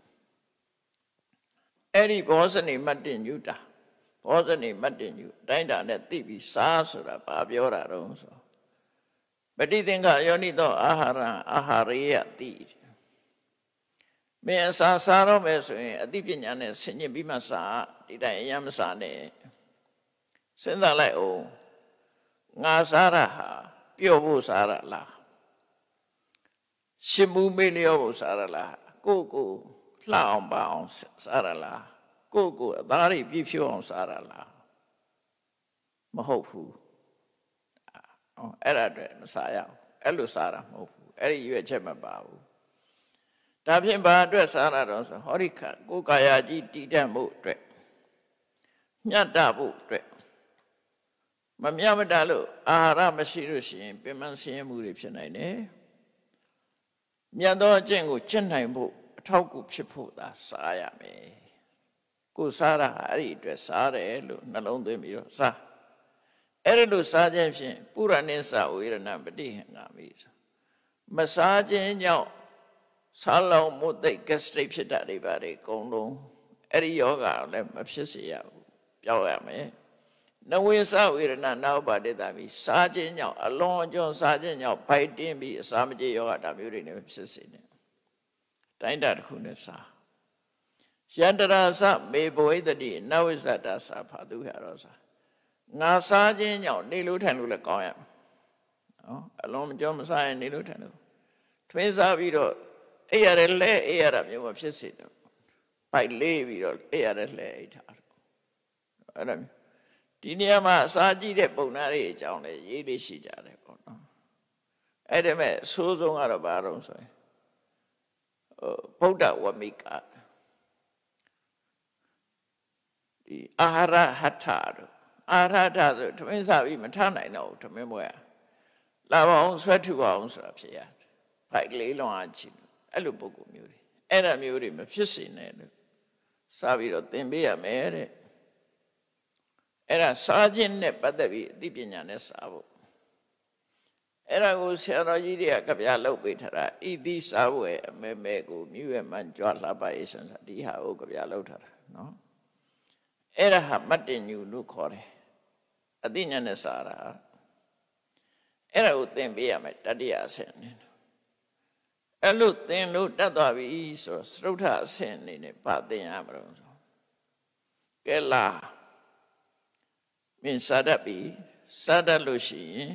အဲ့ဒီဘောဇနိမတ္တညုတာဘောဇနိမတ္တညုတိုင်းတာနဲ့သိပြီးစားဆိုတာဘာပြောတာတော့ဆိုပဋိသင်္ခယောနိသောအာဟာရအာဟာရေယတိမင်းအစာစားတော့မယ်ဆိုရင်အသိပညာနဲ့ဆင်ញင်ပြီးမှစားဒီတိုင်းအယံမစားနဲ့စဉ်းစားလိုက်အောင်ငါစားတာဟာပျော့ဖို့စားတာလားရှင်မှုမေ့လျော့ဖို့စားတာလားကိုလှအောင်ပါအောင်စားရလားကိုအသားတွေပြည့်ဖြိုးအောင်စားရလားမဟုတ်ဘူးအဲ့ဒါအတွက်မစားရအောင်အဲ့လိုစားတာမဟုတ်ဘူးအဲ့ဒီရွေးချက်မပါဘူးဒါဖြင့်ဘာအတွက်စားရတော့ဆိုဟောဒီကိုယ်ကာယကြီးတည်တတ်မှုအတွက်မြတ်တဖို့အတွက်မမြတ်မတလို့အာဟာရမရှိလို့ရှိရင်ပင်မဆင်းရဲမှုတွေဖြစ်နိုင်တယ်မြတ်သောအကျင့်ကိုကျင့်နိုင်ဖို့အထောက်အကူဖြစ်ဖို့သာစားရမယ်ကိုစားတာအဲ့ဒီအတွက်စားတယ်လို့နှလုံးသွင်းပြီးတော့စားအဲ့ဒီလိုစားခြင်းဖြင့်ပုရဏိသဝေရဏပฏิဟင်္ဂါမိမစားခြင်းကြောင့်စားလုံးမုတ်သိဂက်စထရိတ်ဖြစ်တာတွေပါတယ်အကုန်လုံးအဲ့ဒီယောဂါလည်းမဖြစ်စေရဘူးပြောက်ရမယ်နဝိသဝေရဏနောက်ပါတိတာပြီးစားခြင်းကြောင့်အလွန်အကျွံစားခြင်းကြောင့်ဗိုက်တင်းပြီးအစာမကြေယောဂဒါမျိုးတွေနဲ့ဖြစ်စေတယ်တိုင်းတာတစ်ခုနဲ့စားယန္တရာသမေဘဝိတတိနဝိဇ္ဇတာစာဖာသူရတော့စားငါစားခြင်းကြောင့်နေလို့ထိုင်လို့လည်းကောင်းရမယ်နော်အလွန်မကျွံမစားရင်နေလို့ထိုင်လို့ထွင်းစားပြီးတော့အဲ့ရတဲ့လဲအဲ့ရတာမျိုးမဖြစ်စေတော့ပိုက်လေးပြီးတော့အဲ့ရတဲ့လဲအိတ်ထားတော့အဲ့ဒါမျိုးဒီနေရာမှာအစာကြည့်တဲ့ပုံနာတွေအကြောင်းလည်းရေးလေးရှိကြတယ်ပေါ့နော်အဲ့ဒါမဲ့အဆိုးဆုံးကတော့ဘာလို့ဆိုရင်ဗုဒ္ဓဝမိကဒီအာဟာရဟထတို့အာဟာရဟထဆိုထမင်းစားပြီးမထနိုင်တော့ဘူးထမင်းပွဲလာပါအောင်ဆွဲထုပါအောင်ဆိုတာဖြစ်ရတယ်ဖိုက်ကလေးလုံးအချင်းအဲ့လိုပုံကူမျိုးတွေအဲ့ဒါမျိုးတွေမဖြစ်စေနဲ့လို့စားပြီးတော့သင်ပေးရမယ်တဲ့အဲ့ဒါစားခြင်းနဲ့ပတ်သက်ပြီးအသိပညာနဲ့စားဖို့အဲ့ဒါကိုဆရာတော်ကြီးတွေကကြပြလုပ်ပေးထားတာဤသည့်စားဖို့ရဲ့အမဲမဲကိုမြွေမှန်ကြွလှပရေးစံဒီဟာကိုကြပြလုပ်ထားတာနော်အဲ့ဒါဟာမတ္တညူလို့ခေါ်တယ်အသိဉာဏ်နဲ့စားတာအဲ့ဒါကိုသင်ပေးရမယ်တတိယအဆင့်နဲ့အဲ့လိုသင်လို့တတ်သွားပြီဆိုတော့သရုဋ္ဌအဆင့်အနေနဲ့ဗာသင်ရမှာတော့ဆိုကဲလာမင်းစားတတ်ပြီစားတတ်လို့ရှိရင်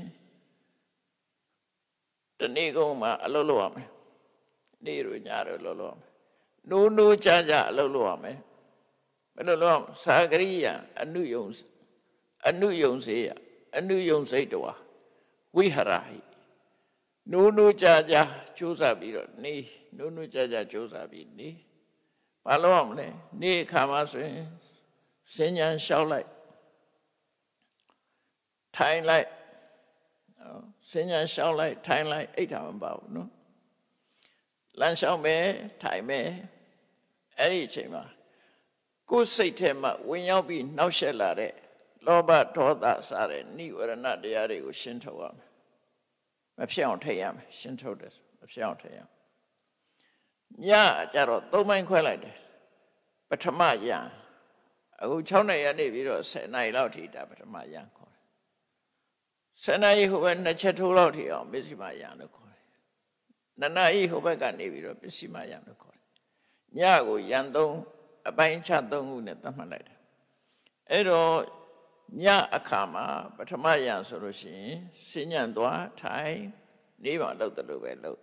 တနေ့ကုန်မှာအလုပ်လုပ်ရမယ်နေ့ရညရလုပ်ရမယ်နိုးကြကြအလုပ်လုပ်ရမယ်ဘယ်လိုလုပ်စာကရိယာအနုယုံစေယအနုယုံစိတ်တော်ဝိဟရဟိနိုးကြကြကြိုးစားပြီးတော့နေနိုးကြကြကြိုးစားပြီးနေဘာလို့အောင်လဲနေခါမှဆိုရင်စဉ္ညာလျှောက်လိုက်ထိုင်လိုက်စဉ္ညာလျှောက်လိုက်ထိုင်လိုက်အိတ်တာမပါဘူးနော်လမ်းလျှောက်မယ်ထိုင်မယ်အဲ့ဒီအချိန်မှာကိုယ်စိတ်ထဲမှာဝင်ရောက်ပြီးနှောက်ယှက်လာတဲ့လောဘဒေါသစတဲ့နိဝရဏတရားတွေကိုရှင်းထုတ်ရမယ်မဖြစ်အောင်ထိတ်ရမယ်ရှင်းထုတ်တယ်မဖြစ်အောင်ထိတ်ရမယ်ညကြတော့၃ပိုင်းခွဲလိုက်တယ်ပထမယံအခု6နှစ်ရနေပြီးတော့10နှစ်လောက်ထိဒါပထမယံခေါ်တယ်10နှစ်ဟိုဘက်2ချက်ထိုးလောက်ထိအောင်ပစ္စည်းမယံလို့ခေါ်တယ်2နှစ်ဟိုဘက်ကနေပြီးတော့ပစ္စည်းမယံလို့ခေါ်တယ်ညကိုယံ3အပိုင်းချ3ခုနဲ့သတ်မှတ်လိုက်တယ်အဲ့တော့ညအခါမှာပထမယံဆိုလို့ရှိရင်စဉ္ညာသွားထိုင်နေပါလို့တယ်လို့ပဲလို့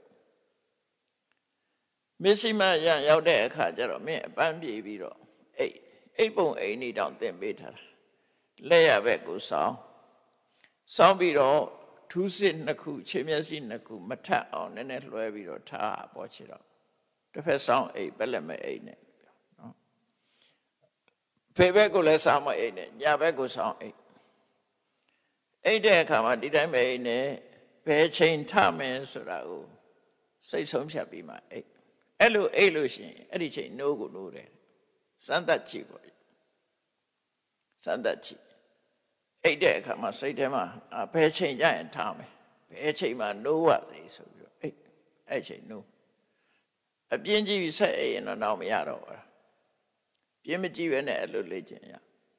မစ္စည်းမယံရောက်တဲ့အခါကျတော့မင်းအပန်းပြေးပြီးတော့အိပ်ပုံအိမ်นี่တောင်သင်ပေးထားတာလက်ရဘက်ကိုစောင်းပြီးတော့ထူးစစ်နှစ်ခုခြေမျက်စိနှစ်ခုမထပ်အောင်နည်းနည်းလွှဲပြီးတော့ထားပေါ်ချီတော့တစ်ဖက်စောင်းအိပ်ပက်လက်မဲ့အိပ်နဲ့နော်ဖေဘက်ကိုလည်းစောင်းမအိပ်နဲ့ညဘက်ကိုစောင်းအိပ်တဲ့အခါမှာဒီတိုင်းပဲအိပ်နဲ့ဘယ်ချိန်ထမယ်ဆိုတာကိုစိတ်ဆုံးဖြတ်ပြီးမှအဲ့လိုအိပ်လို့ရှိရင်အဲ့ဒီချိန်နိုးကိုနိုးတယ်စမ်းသပ်ကြည့်ပေါ့စမ်းသပ်ကြည့်အိတ်တဲ့အခါမှာစိတ်ထဲမှာဘယ်ချိန်ကျရင်ထားမယ်ဘယ်ချိန်မှာနိုးရစေဆိုပြီးတော့အဲ့ချိန်နိုးအပြင်းကြည့်ပြီးဆက်အိမ်တော့မရတော့ဘူးပြင်းမကြည့်ပဲနဲ့အဲ့လိုလေ့ကျင့်ရ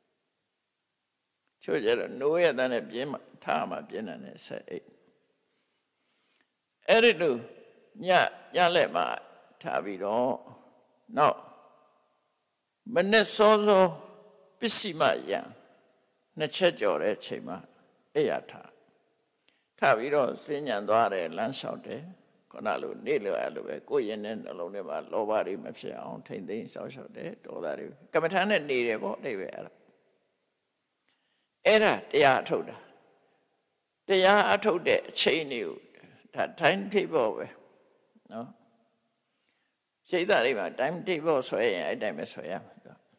ချို့ကြတော့နိုးရတဲ့နဲ့ပြင်းမှထားမှပြင်းတယ်နဲ့ဆက်အိမ်အဲ့ဒီလိုညလက်မှာထားပြီးတော့နောက်မနဲ့စောပစ္စည်းမယံနှစ်ချက်ကြော်တဲ့ချိန်မှာအဲ့ရထားပြီးတော့စဉ္ညာသွားတယ်လမ်းလျှောက်တယ်ခုနလိုနေလို့အဲ့လိုပဲကိုယ်ရင်တဲ့နှလုံးထဲမှာလောဘတွေမဖြစ်အောင်ထိမ့်သိမ်းစောင့်ရှောက်တယ်ဒေါသတွေကမ္မထာနဲ့နေတယ်ပေါ့အိဗယ်အဲ့ဒါတရားအထုတ်တာတရားအထုတ်တဲ့အချိန်တွေကိုဒါ time table ပဲနော်စိတ်ဓာတ်တွေမှာ time table ဆွဲရင်အဲ့တိုင်းပဲဆွဲရမှာ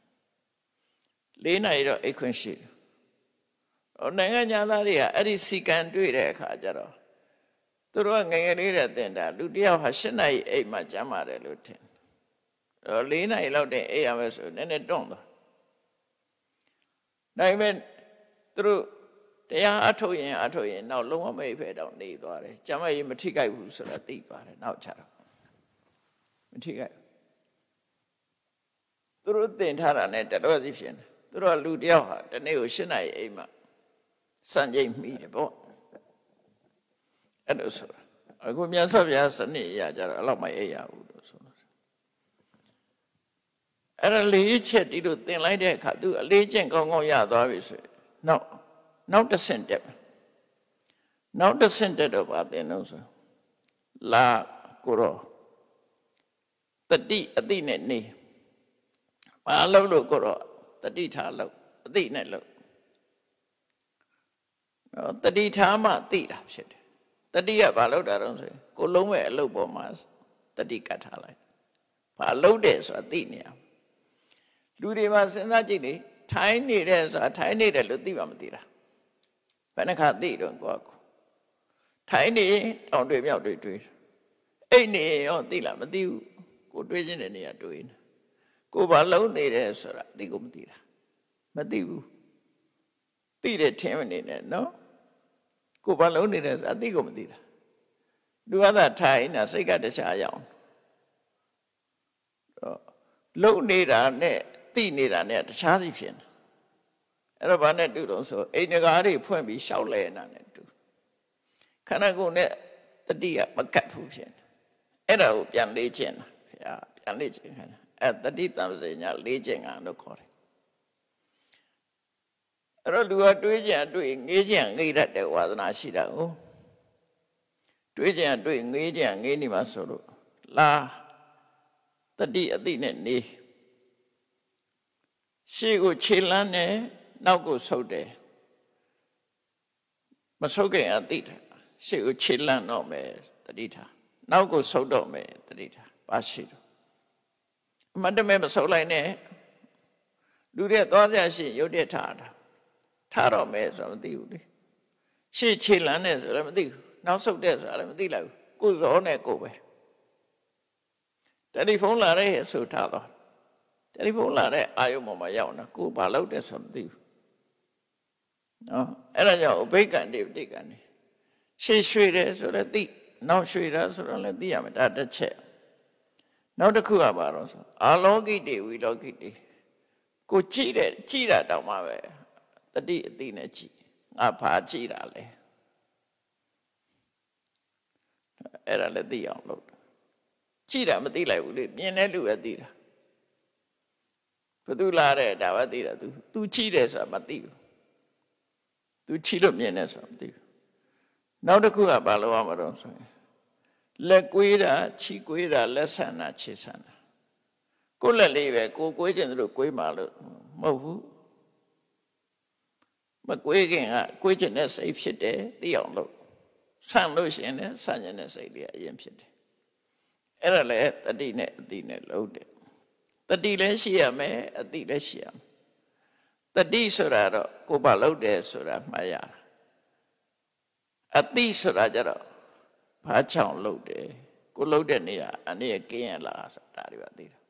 4 နာရီတော့အိတ်ခွင့်ရှိတယ်။နိုင်ငံသားတွေကအဲ့ဒီစီကံတွေ့တဲ့အခါကျတော့သူတို့ကငယ်ငယ်လေးတဲ့တင်တာလူတယောက်ဟာ7 နာရီအိမ်မှာကျမ်းပါတယ်လို့ထင်4 နာရီလောက်တင်အိမ်ရမယ်ဆိုနည်းနည်းတွန့်သွားဒါပေမဲ့သူတို့တရားအထုတ်ရင်နောက်လုံးဝမအိပ်ဖဲတော့နေသွားတယ်ကျမ်းမကြီးမထိခိုက်ဘူးဆိုတာသိသွားတယ်နောက်ချတော့မထိခိုက်သူတို့တင်ထားတာနဲ့တတော်စီဖြစ်နေသူတို့ကလူတယောက်ဟာတနေ့ကို7 နာရီအိမ်မှာစံချိန်မိတယ်ပေါ့အဲ့လိုဆိုတာအခုမြတ်စွာဘုရားစနစ်အရာကြတော့အဲ့လောက်မအိပ်ရဘူးလို့ဆိုလို့အဲ့ဒါ4 ချက်ဒီလိုသင်လိုက်တဲ့အခါသူအလေးကျင့်ကောင်းကောင်းရသွားပြီဆိုနောက်တစ်ဆင့်တက်နောက်တစ်ဆင့်တက်တော့ဗာသင်တော့ဆိုလာကိုရောတတိအတိနဲ့နေဘာလို့ကိုရောတတိထားလို့အတိနဲ့လို့တတိထားမှသိတာဖြစ်တယ်တတိကဘာလို့တာတော့ဆိုရင်ကိုလုံးမဲ့အလုပ်ပေါ်မှာတတိကတ်ထားလိုက်ဘာလုပ်တယ်ဆိုတာသိနေရလူတွေမှာစဉ်းစားကြည့်လေထိုင်းနေတယ်ဆိုတာထိုင်းနေတယ်လို့သိမှမသိတာဘယ်နှခါသိတော့ကိုကထိုင်းနေတောင်တွေမြောက်တွေတွေအဲ့နေရောသိလားမသိဘူးကိုတွေးခြင်းတဲ့နေရာတွေးနေကိုဘာလုံးနေတယ်ဆိုတာသိကိုမသိတာမသိဘူးသိတယ်ထင်မနေနဲ့နော်ကိုဘာလုံးနေတယ်ဆိုတာသိကိုမသိတာလူကသာထိုင်နေတာစိတ်ကတခြားရောက်လုံနေတာနဲ့သိနေတာနဲ့တခြားစီဖြစ်နေအဲ့တော့ဘာနဲ့တူတော့ဆိုအိမ်ငကားတွေဖွင့်ပြီးရှောက်လဲနေတာနဲ့တူခန္ဓာကိုယ်နဲ့တတိကမကတ်ဘူးဖြစ်နေအဲ့ဒါကိုပြန်လေ့ကျင့်တာဘုရားပြန်လေ့ကျင့်ခိုင်းတာအဲ့တတိတံစညာလေ့ကျင့်တာလို့ခေါ်တယ်အဲ့တော့လူကတွေးကြံတွေးငေးကြံငေးတတ်တဲ့ဝါသနာရှိတာကိုတွေးကြံတွေးငေးကြံငေးနေမှာဆိုလို့လာတတိအတိနဲ့နေရှေ့ကိုခြေလမ်းနဲ့နောက်ကိုဆုပ်တယ်မဆုပ်ခင်အတိထားရှေ့ကိုခြေလမ်းတော့မယ်တတိထားနောက်ကိုဆုပ်တော့မယ်တတိထားပါရှိတော့အမှတ်တမဲ့မဆုပ်လိုက်နဲ့လူတွေသွားကြရှိရုပ်တရက်ထားတော့မယ်ဆိုတော့မသိဘူးလေရှေ့ခြေလမ်းနဲ့ဆိုတော့မသိဘူးနောက်ဆုပ်တဲ့ဆိုတာလည်းမသိလိုက်ဘူးကိုယ်စောနဲ့ကိုယ်ပဲတယ်လီဖုန်းလာတဲ့ဆိုထားတော့တယ်လီဖုန်းလာတဲ့အာယုံပေါ်မှာရောက်နေကိုယ်ဘာလုပ်တယ်ဆိုမသိဘူးနော်အဲ့ဒါကြောင့်အဘိက္ခန္တိပဋိက္ခန္တိရှေ့ရွှေ့တယ်ဆိုတော့သိနောက်ရွှေ့တာဆိုတော့လည်းသိရမယ်ဒါတစ်ချက်နောက်တစ်ခုကဘာလို့ဆိုအာလောကိတေဝိလောကိတေကိုကြည့်တာတောင်မှပဲတတိအတိနဲ့ကြည့်ငါဘာကြည့်တာလဲအဲ့ဒါလည်းသိအောင်လုပ်ကြည့်တာမသိလိုက်ဘူးလေမြင်တဲ့လူပဲသိတာဘယ်သူလာတဲ့ဒါပဲသိတာ तू ကြည့်တယ်ဆိုတာမသိဘူး तू ကြည့်လို့မြင်တယ်ဆိုတာမသိဘူးနောက်တစ်ခုကဘာလို့ရမှာတော့ဆိုရင်လက်ကွေးတာခြိကွေးတာလက်ဆန်တာခြေဆန်တာကိုယ်လက်လေးပဲကိုကွေးခြင်းတို့ကွေးမှာလို့မဟုတ်ဘူးမကွေးခင်ကကွေးခြင်းနဲ့စိတ်ဖြစ်တယ်သိအောင်လို့ဆန်လို့ရှိရင်လည်းဆန်ခြင်းနဲ့စိတ်လေးအရင်ဖြစ်တယ်အဲ့ဒါလည်းတတိနဲ့အတိနဲ့လုံးတယ်တတိလည်းရှိရမယ်အတိလည်းရှိရမယ်တတိဆိုတာတော့ကိုယ်ဘာလုပ်တယ်ဆိုတာမှတ်ရတာအတိဆိုတာကြတော့ဘာချောင်လုပ်တယ်ကိုလုပ်တဲ့နေရာအနေနဲ့ကင်းရလားဆိုတာတွေပါသိတာ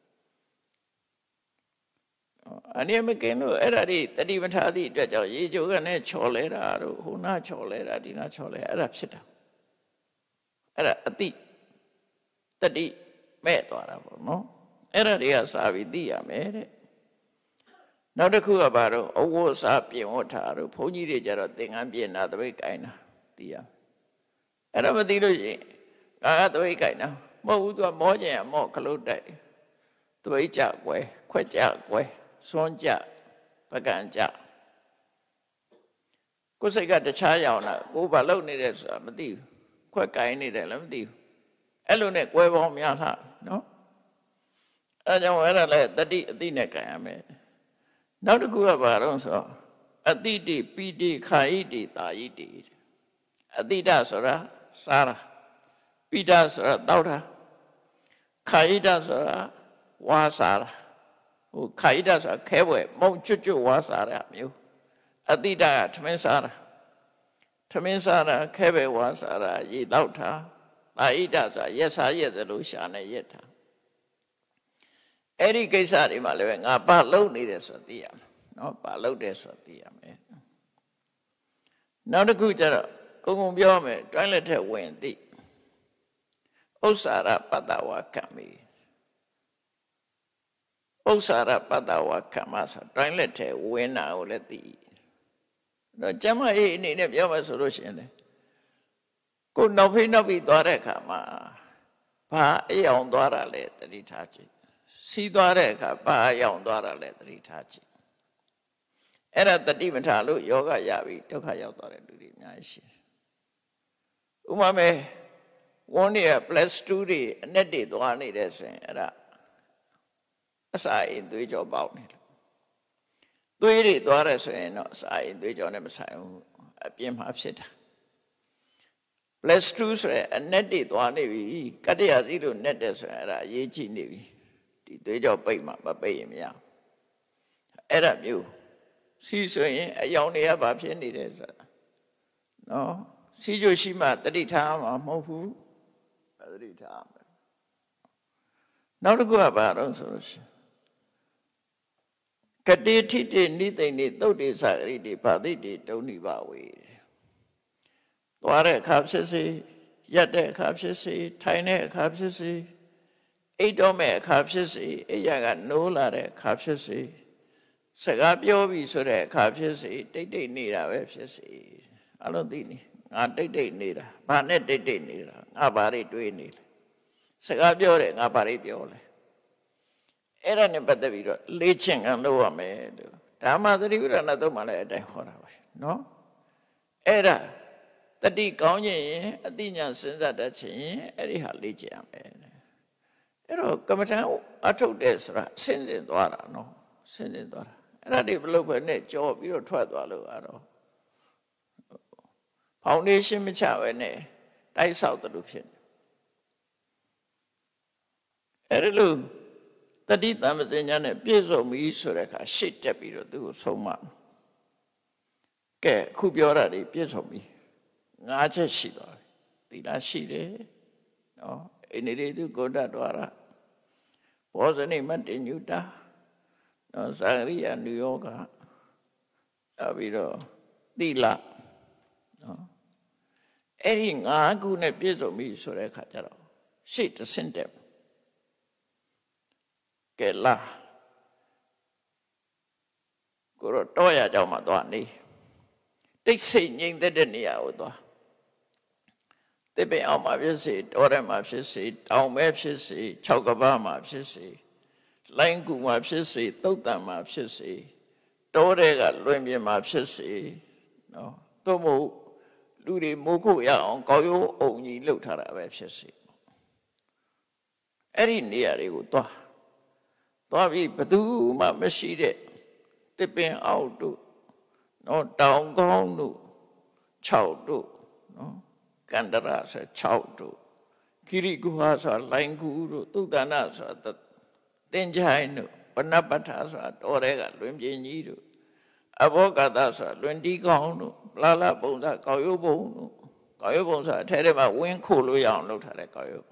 အနေနဲ့မကင်းလို့အဲ့ဒါတွေတတိပဋ္ဌာသည့်အတွက်ကြောင့်ရေချိုးကနေချော်လဲတာတို့ဟိုနာချော်လဲတာဒီနာချော်လဲအဲ့ဒါဖြစ်တာအဲ့ဒါအတိတတိမဲ့သွားတာပေါ့နော်အဲ့ဒါတွေကစာပြီးသိရမယ်တဲ့နောက်တစ်ခုကဘာတော့အဝတ်စားပြင်ဝတ်ထားတို့ဘုန်းကြီးတွေကြတော့သင်္ကန်းပြင်တာတပိတ်ကိုင်းတာသိရအဲ့ဒါမသိလို့ရှိရင်ငါကတပိတ်ကိုင်းတာမဟုတ်ဘူးသူကမောကျင်မော့ခလုတ်တိုက်တပိတ်ကြကွယ်ခွက်ကြကွယ်စွန်းကြပကံကြကိုယ်စိတ်ကတခြားရောက်လာကိုယ်ဘာလုပ်နေတယ်ဆိုတာမသိဘူးခွက်ကိုင်းနေတယ်လည်းမသိဘူးအဲ့လိုနဲ့ကွယ်ပေါင်းများလားနော်အဲ့ကြောင့်အဲ့ဒါလည်းတတိအတိနဲ့ကိုင်ရမယ်နောက်တစ်ခုကဘာတော့ဆိုအတိတိပိတိခာယိတိတာယိတိအတိတဆိုတာစားတာပိတဆိုတာတောက်တာခာယိတဆိုတာဝါစားတာဟိုခာယိတဆိုတာခဲပွဲမုံကျွတ်ကျွတ်ဝါစားတာမျိုးအတိတကထမင်းစားတာထ Taminsara, Kebe Wasara, Ye Lauta, Aidaza, yes, I yet the Luciana yet. Eddie Gaisari Maleving, a balo needed so dear. No, balo de so dear. Now the good Kung Biome, try let her win thee. Osara Padawa Kami. Osara Padawa Kamasa, try let her win out let thee. No Jama in a Yama solution. Could not be Dorekama. Pa Yon Dora let the retouch it. See Doreka, Pa Yon Dora let the retouch it. And at the demon Talu, Yoga Yavi, Tokayo Dora do the nice. Umame, 1 year plus 2 days, netted one days, and aside do your bound. 3 days, and aside do your name, a PM upset. Plus 2, and netted one navy, Katia zero netters, and a yechi navy. Do your payment, but pay him, yeah. Adam, you. See, so a young near Babs needed. No, see you, Shima, 3 times, or Mofu. 3 times. Now to go about also. Kaditi need no desire, but they did only way. Water capsicum, yet there capsicum, tiny capsicum, 8 dome capsicum, a young no ladder capsicum. Sagapio, so that capsicum, they need a website. I don't think. I did need a Banet did need a body doing it. Sagabio, a body biole. Era but the video, leaching and lower made. Tama the river another malay, no? Era the deconya, a dinner since that chain, Eriha leaching. Ero, come down, I told this, send in Dora, no, send in Dora. And I develop a net job, you try to allow. Foundation Michael, dice out the looping. Erilu, the deed damage in a piece of me so that I shit a bit do so much. Get Kubiora, piece of me. Naja shida. Did I see it? No, any day to go that Dora. Was the name in Utah? No, Zaria, New York. Abiro, Dila. No. Erin, I couldn't be so me so that I cut Sit the center. Get la. Go to Toya Jamadani. They say, Ning the Denia. They be on my visit, or my visit, down my visit, Chokabama visit, Langu my visit, Tota my visit, Dorega, Lumia my visit. No, Tomo. Ludi Moku Yang, Goyo, only looked at a website. Any near you, Tavi Padu, my machine, tipping out to no down gone to chow to no Kandaras a chow to Kirikuhas or Languru, Tudanas or the Tenjaino, Panapatas or Orega, Lumjinidu, Avocadas or Lundigono. Lala Bonda, Goyobo, Goyobos, tell him I win cool young, look at a Goyobo.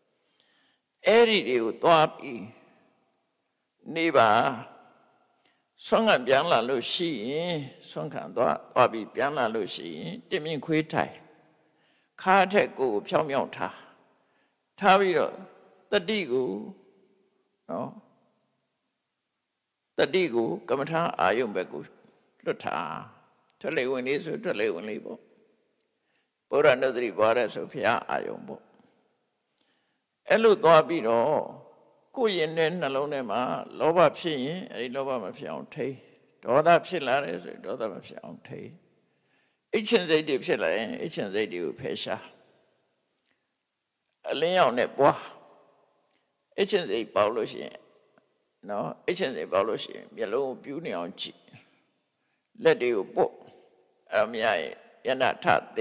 Eri, Dwapi, Niba, Song and Bianla Lucy, Song and Dwabi, Bianla Lucy, Dimin Quitai, Karte go, Piamyota, Taviro, the Digu, no, the Digu, Kamata, Ayumbeku, Luta. To live in is to live in Libo. Put another borders of Pia Ayombo. Elu Dwabino, Kuyin and Alonema, Loba Psi, a Loba Mafiante, Doda Psilares, Doda Mafiante. Each and they do Psila, each and they do Pesha. A Leon Nebois. Each and they Paulosi. No, each and they Paulosi, yellow beauty on cheek. Let you book. Amia Yana Tate.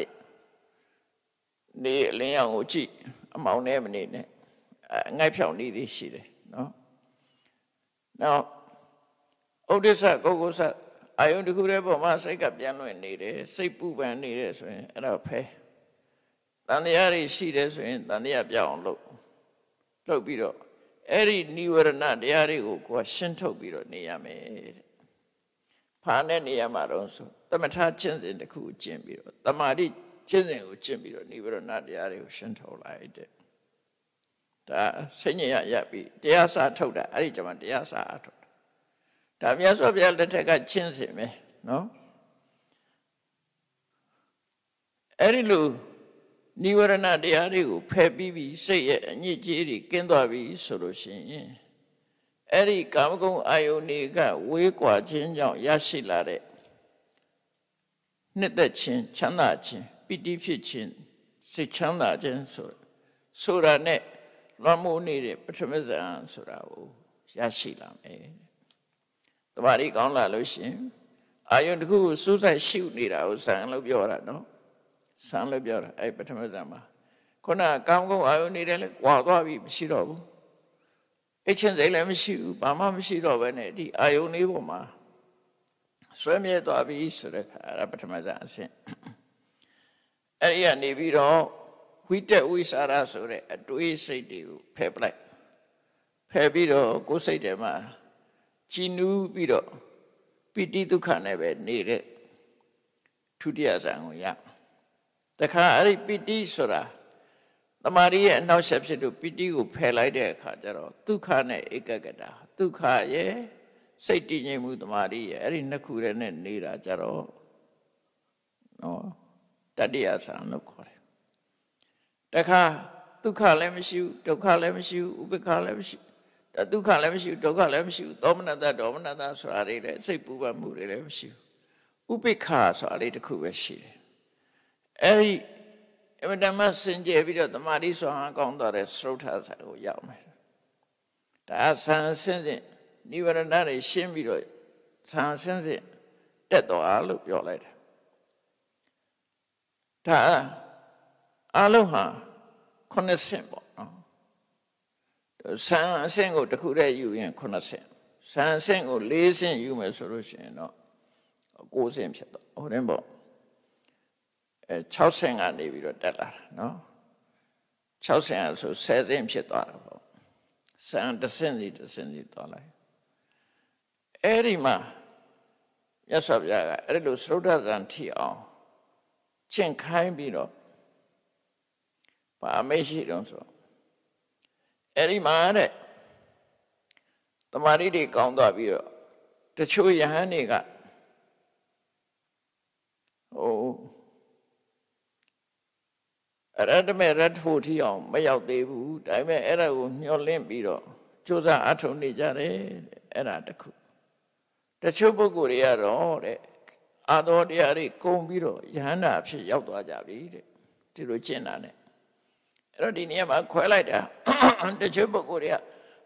The Leon Uchi, among them in it. I shall need this. No. Now, all this goes အာယုန်တစ်ခုတည်းပေါ်မှာစိတ်ကပြန်လွင့်နေတယ်စိတ်ပူပန်နေတယ်ဆိုရင်အဲ့ဒါဖဲတန်တရားတွေရှိတယ်ဆိုရင်တန်တရားပြောင်းအောင်လုပ်ပြီးတော့အဲ့ဒီနိဝရဏတရားတွေကိုကိုယ်ရှင်းထုတ်ပြီးတော့နေရမယ်တဲ့။ဘာနဲ့နေရမှာတော့ဆိုသမထကျင့်စဉ်တစ်ခုကျင့်ပြီးတော့တမာတိကျင့်စဉ်ကိုကျင့်ပြီးတော့နိဝရဏတရားတွေကိုရှင်းထုတ်လိုက်တဲ့။ဒါစိတ်ညစ်ရပြီးတရားစာထုတ်တာအဲ့ဒီကျမှတရားစာအထုတ်တာ။ဒါမြတ်စွာဘုရားလက်ထက်ကကျင့်စဉ်ပဲနော်။အဲ့ဒီလိုနိဝရဏတရားတွေကိုဖယ်ပြီးစိတ်ရဲ့အညစ်အကြေးတွေကင်းသွားပြီဆိုလို့ရှိရင်အဲ့ဒီကာမဂုဏ်အာယုန်တွေကဝေးကွာခြင်းကြောင့်ရရှိလာတဲ့နှစ်သက်ခြင်းချမ်းသာခြင်းပီတိဖြစ်ခြင်းစိတ်ချမ်းသာခြင်းဆိုတာနဲ့လွန်မိုးနေတဲ့ပထမဇန်ဆိုတာကိုရရှိလာမယ်။တမာရီကောင်းလာလို့ရှိရင်အာယုန်တစ်ခုကိုစိုးစိုက်ရှုနေတာကိုဇန်လို့ပြောတာနော်ဆန်းလို့ပြောတာအဲ့ပထမဇန်မှာခုနကောင်းကောင်းအာယုန်နေတယ်လေကွာသွားပြီမရှိတော့ဘူးအချင်းစိတ်လည်းမရှိဘူးဘာမှမရှိတော့ဘဲနဲ့ဒီအာယုန်လေးပေါ်မှာဆွဲမြဲသွားပြီဆိုတဲ့ခါအဲ့ပထမဇန်အဆင့်အဲ့ဒီကနေပြီးတော့ဝိတက်ဝိစာရဆိုတဲ့အတွေးစိတ်တွေကိုဖယ်ပလိုက်ဖယ်ပြီးတော့ကိုယ်စိတ်ထဲမှာကြည်နူးပြီးတော့ပိဋိဒုက္ခနဲ့ပဲနေတဲ့ဒုတိယဇန်ကိုရတခါအဲ့ဒီပိဋိဆိုတာတမာရီရဲ့အနောက်ဆက်ဖြစ်လို့ပိဋိကိုဖယ်လိုက်တဲ့အခါကျတော့ဒုက္ခနဲ့ဧကဂတာဒုက္ခရဲ့စိတ်တည်ငြိမ်မှုတမာရီရဲ့အဲ့ဒီနှစ်ခုတည်းနဲ့နေတာကြတော့နော်တတိယဆံလို့ခေါ်တယ်တခါဒုက္ခလည်းမရှိဘူးဒုက္ခလည်းမရှိဘူးဥပေက္ခလည်းမရှိဒုက္ခလည်းမရှိဘူးဒုက္ခလည်းမရှိဘူးသောမနတဒေါမနတဆိုတာတွေလည်းစိတ်ပူပန်မှုတွေလည်းမရှိဘူးဥပေက္ခဆိုတာလေးတစ်ခုပဲရှိတယ်အဲ့ဒီအမတမစင်ကြယ်ပြီးတော့တမာတိဆွမ်းကောင်းသွားတဲ့သရုတ်ထဆံကိုရောက်မယ်ဒါဆံဆင်းစဉ်နိဝရဏတွေရှင်းပြီးတော့ဆံဆင်းစဉ်တက်သွားလို့ပြောလိုက်တယ်ဒါအလုံးဟာ9ဆင့်ပေါ့နော်ဆံအဆင့်ကိုတစ်ခုတည်းယူရင်9ဆင့်ဆံအဆင့်ကို4ဆင့်ယူမယ်ဆိုလို့ရှိရင်တော့9ဆင့်ဖြစ်တော့ဟုတ်တယ်ပေါ့6ဆင့်ကနေပြီးတော့တက်လာတာနော်6ဆင့်ဆို10ဆင့်ဖြစ်သွားတာပေါ့ဆံတစ်ဆင့်စီသွားလိုက်အဲ့ဒီမှာမြတ်စွာဘုရားကအဲ့လိုသရုတ်ထဇန်ထိအောင်ကျင့်ခိုင်းပြီးတော့ဘာမရှိတော့ဆိုအဲ့ဒီမှာတဲ့တမာရီတွေကောင်းသွားပြီးတော့တချို့ယဟန်တွေကအရတမေရတ်ဖို့ထီအောင်မရောက်သေးဘူးဒါပေမဲ့အဲ့ဒါကိုမျှော်လင့်ပြီးတော့ကြိုးစားအထောက်နေကြတယ်အဲ့ဒါတခုတချို့ပုဂ္ဂိုလ်တွေကတော့တဲ့အာသောတရားတွေကုန်ပြီးတော့ယဟန္တာအဖြစ်ရောက်သွားကြပြီတဲ့ဒီလိုကျင့်တာ ਨੇ အဲ့တော့ဒီနေရာမှာခွဲလိုက်တာတချို့ပုဂ္ဂိုလ်တွေက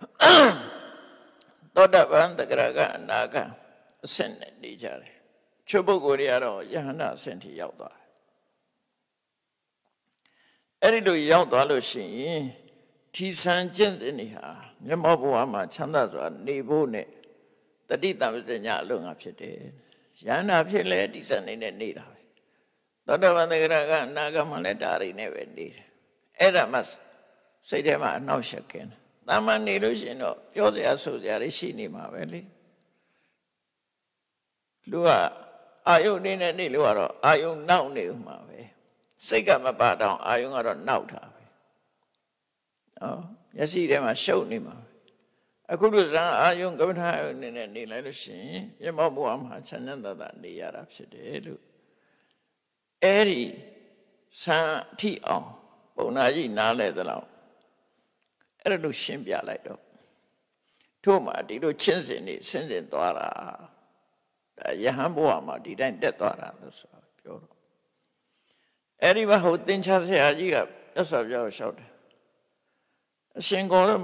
သောတပန်တဂရကအနာကအဆင့်နဲ့နေကြတယ်ချို့ပုဂ္ဂိုလ်တွေကတော့ယဟန္တာအဆင့်ထိရောက်သွားတယ်အဲ့ဒီလိုရောက်သွားလို့ရှိရင်ဒီဆံကျင့်စဉ်တွေဟာမျက်မှောက်ဘဝမှာချမ်းသာစွာနေဖို့နဲ့တတိတံပစညာအလုံးငါဖြစ်တယ်ယန္တာဖြစ်လဲဒီဆံနေနဲ့နေတာပဲသောတပန်တဂရကအနာကမှလည်းဒါတွေနဲ့ပဲနေတယ်အဲ့ဒါမှစိတ်ထဲမှာအနှောက်အယှက်ကင်းတယ်တာမန်နေလို့ရှိရင်တော့ပြောစရာဆိုစရာတွေရှိနေမှာပဲလေလူကအာယုန်နေနဲ့နေလို့ကတော့အာယုန်နောက်နေဦးမှာပဲစိတ်ကမပါတော့အာယုံကတော့နောက်တာပဲနော်မျက်စိထဲမှာရှုပ်နေမှာအခုလိုဇာအာယုံကမ္မထာအာယုံနဲ့နေလိုက်လို့ရှိရင်မြတ်မောဘုရားမှာချမ်းသာသာနေရတာဖြစ်တယ်လို့အဲ့ဒီဆံအထိအောင်ပုံနာကြီးနားလဲသလောက်အဲ့လိုရှင်းပြလိုက်တော့ထို့မှာဒီလိုချင်းစင်နေဆင်းစင်သွားတာဒါယဟန်ဘုရားမှာဒီတိုင်းတက်သွားတာလို့ဆိုပြောတော့အဲ့ဒီမှာဟိုသင်္ချာဆရာကြီးကမြတ်စွာဘုရားကိုလျှောက်တယ်အရှင်ကောရမ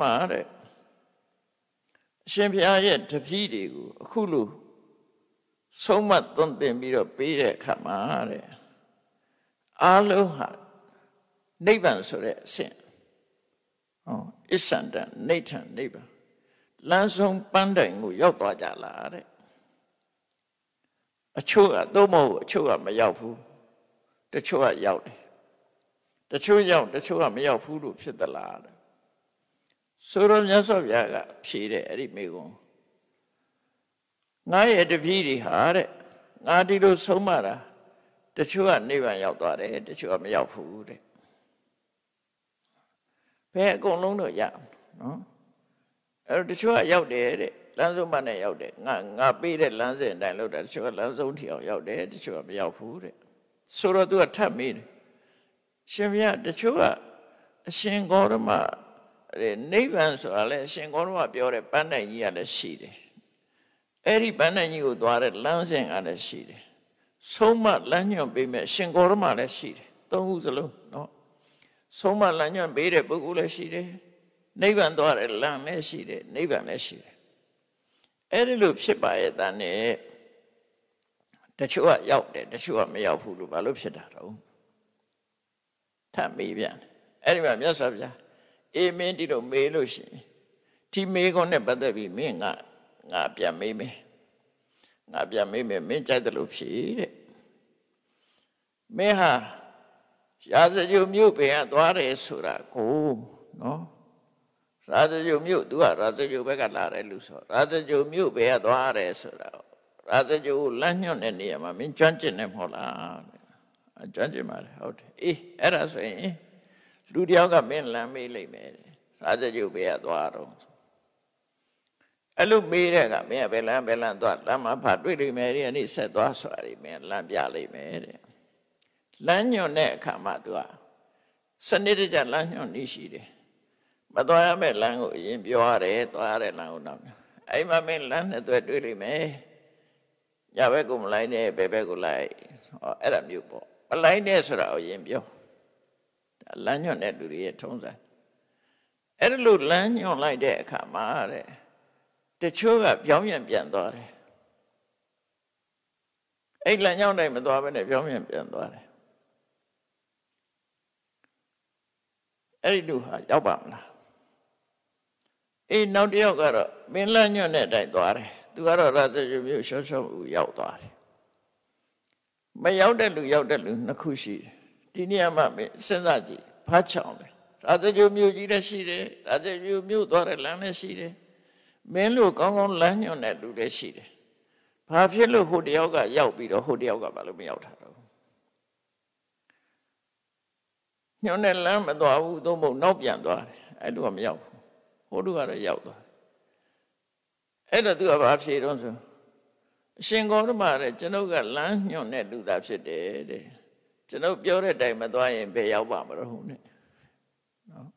တဲ့အရှင်ဘုရားရဲ့တပည့်တွေကိုအခုလိုဆုံးမသွန်သင်ပြီးတော့ပေးတဲ့အခါမှာတဲ့အားလုံးဟာနိဗ္ဗာန်ဆိုတဲ့အဆင့်အစ္ဆန္ဒနိဋ္ဌံနိဗ္ဗာန်လမ်းဆုံးပန်းတိုင်ကိုရောက်သွားကြလားတဲ့အချို့ကတော့မဟုတ်အချို့ကမရောက်ဘူးတချို့ကရောက်တယ်တချို့ရောက်တချို့ကမရောက်ဘူးလို့ဖြစ်သလားတဲ့ဆိုတော့မြတ်စွာဘုရားကဖြေတယ်အဲ့ဒီမိကုံငါရဲ့တပည့်တွေဟာတဲ့ငါဒီလိုဆုံးမတာတချို့ကနိဗ္ဗာန်ရောက်သွားတယ်တချို့ကမရောက်ဘူးတဲ့ဘယ်အကုန်လုံးတော့ရနော်အဲ့တော့တချို့ကရောက်တယ်တဲ့လမ်းဆုံးမနဲ့ရောက်တယ်ငါပေးတဲ့လမ်းစဉ်အတိုင်းလုပ်တာတချို့ကလမ်းဆုံးထီအောင်ရောက်တယ်တချို့ကမရောက်ဘူးတဲ့ဆိုတော့သူကထပ်မေးတယ်ရှင်ဘုရားတချို့ကအရှင်ဂေါရမနိဗ္ဗာန်ဆိုတာလဲအရှင်ဂေါရမပြောတဲ့ပန်းတိုင်ကြီးကလည်းရှိတယ်အဲ့ဒီပန်းတိုင်ကြီးကိုသွားတဲ့လမ်းစဉ်ကလည်းရှိတယ်ဆုံးမလမ်းညွှန်ပေးမဲ့အရှင်ဂေါရမလည်းရှိတယ်သုံးခုစလုံးနော်ဆုံးမလမ်းညွှန်ပေးတဲ့ပုဂ္ဂိုလ်လည်းရှိတယ်နိဗ္ဗာန်သွားတဲ့လမ်းလည်းရှိတယ်နိဗ္ဗာန်လည်းရှိတယ်အဲ့ဒီလိုဖြစ်ပါရဲ့တန်နဲ့တချို့ကရောက်တယ်တချို့ကမရောက်ဘူးလို့ဘာလို့ဖြစ်တာတော့ထပ်မေးပြန်အဲ့ဒီမှာမြတ်စွာဘုရားအေးမင်းဒီလိုမေးလို့ရှိရင်ဒီမေးခွန်းနဲ့ပတ်သက်ပြီးမင်းငါပြန်မေးမယ်ငါပြန်မေးမယ်မင်းကြိုက်တယ်လို့ဖြေတဲ့မင်းဟာရာဇဂိုမြို့ဘယ်ကသွားတယ်ဆိုတာကိုနော်ရာဇဂိုမြို့သူကရာဇဂိုဘက်ကလာတယ်လို့ဆိုရာဇဂိုမြို့ဘယ်ကသွားတယ်ဆိုတာရာဇဂိုလမ်းညွှန်တဲ့နေရာမှာမင်းကျွမ်းကျင်နေမဟုတ်လားကျွမ်းကျင်ပါတယ်ဟုတ်တယ်အေးအဲ့ဒါဆိုရင်လူတယောက်ကမင်းလမ်းမေးလိုက်မယ်ရာဇဂိုဘယ်ကသွားတော့အဲ့လိုမေးတဲ့ကမင်းကဘယ်လမ်းသွားလမ်းမှာဖာတွေ့လိမ့်မယ်ဒီကနေ့ဆက်သွားဆိုတာဒီမင်းလမ်းပြလိမ့်မယ်တဲ့လမ်းညွှန်တဲ့အခါမှာသူကစနစ်တကျလမ်းညွှန်နေရှိတယ်မသွားရမယ့်လမ်းကိုအရင်ပြောရတယ်သွားရတဲ့လမ်းကိုတော့အဲ့မှာမင်းလမ်းနဲ့တွေ့လိမ့်မယ်ညဘက်ကိုမလိုက်နဲ့ဘယ်ဘက်ကိုလိုက်ဟောအဲ့ဒါမျိုးပေါ့မလိုက်နဲ့ဆိုတာကိုအရင်ပြောလမ်းညွှန်တဲ့လူတွေရဲ့ထုံးစံအဲ့ဒါလို့လမ်းညွှန်လိုက်တဲ့အခါမှာတဲ့တချို့ကပြောင်းပြန်သွားတယ်အဲ့လမ်းညွှန်တိုင်းမသွားဘဲနဲ့ပြောင်းပြန်သွားတယ်အဲ့ဒီလူဟာရောက်ပါမလားအေးနောက်တစ်ယောက်ကတော့မင်းလမ်းညွှန်တဲ့အတိုင်းသွားတယ်သူကတော့ရာဇဂိုမြို့ရှော့ရောက်သွားတယ်မရောက်တဲ့လူနှစ်ခုရှိတယ်ဒီနေရာမှာမင်းစဉ်းစားကြည့်ဘာချောင်းလဲရာဇဂိုမြို့ကြီးလည်းရှိတယ်ရာဇဂိုမြို့သွားတဲ့လမ်းလည်းရှိတယ်မင်းတို့ကောင်းကောင်းလမ်းညွှန်တဲ့လူလည်းရှိတယ်ဘာဖြစ်လို့ဟိုတယောက်ကရောက်ပြီးတော့ဟိုတယောက်ကဘာလို့မရောက်တာတော့ညွှန်တဲ့လမ်းမသွားဘူးသို့မဟုတ်နောက်ပြန်သွားတယ်အဲ့လိုကမရောက်ဘူးဟိုလူကတော့ရောက်သွားတယ်အဲ့တော့သူကဘာဖြေတော့ဆိုအရှင်ဂေါရမတဲ့ကျွန်ုပ်ကလမ်းညွှန်တဲ့လူသားဖြစ်တယ်တဲ့ကျွန်ုပ်ပြောတဲ့အတိုင်းမသွားရင်ဘယ်ရောက်ပါမလို့နဲ့နော်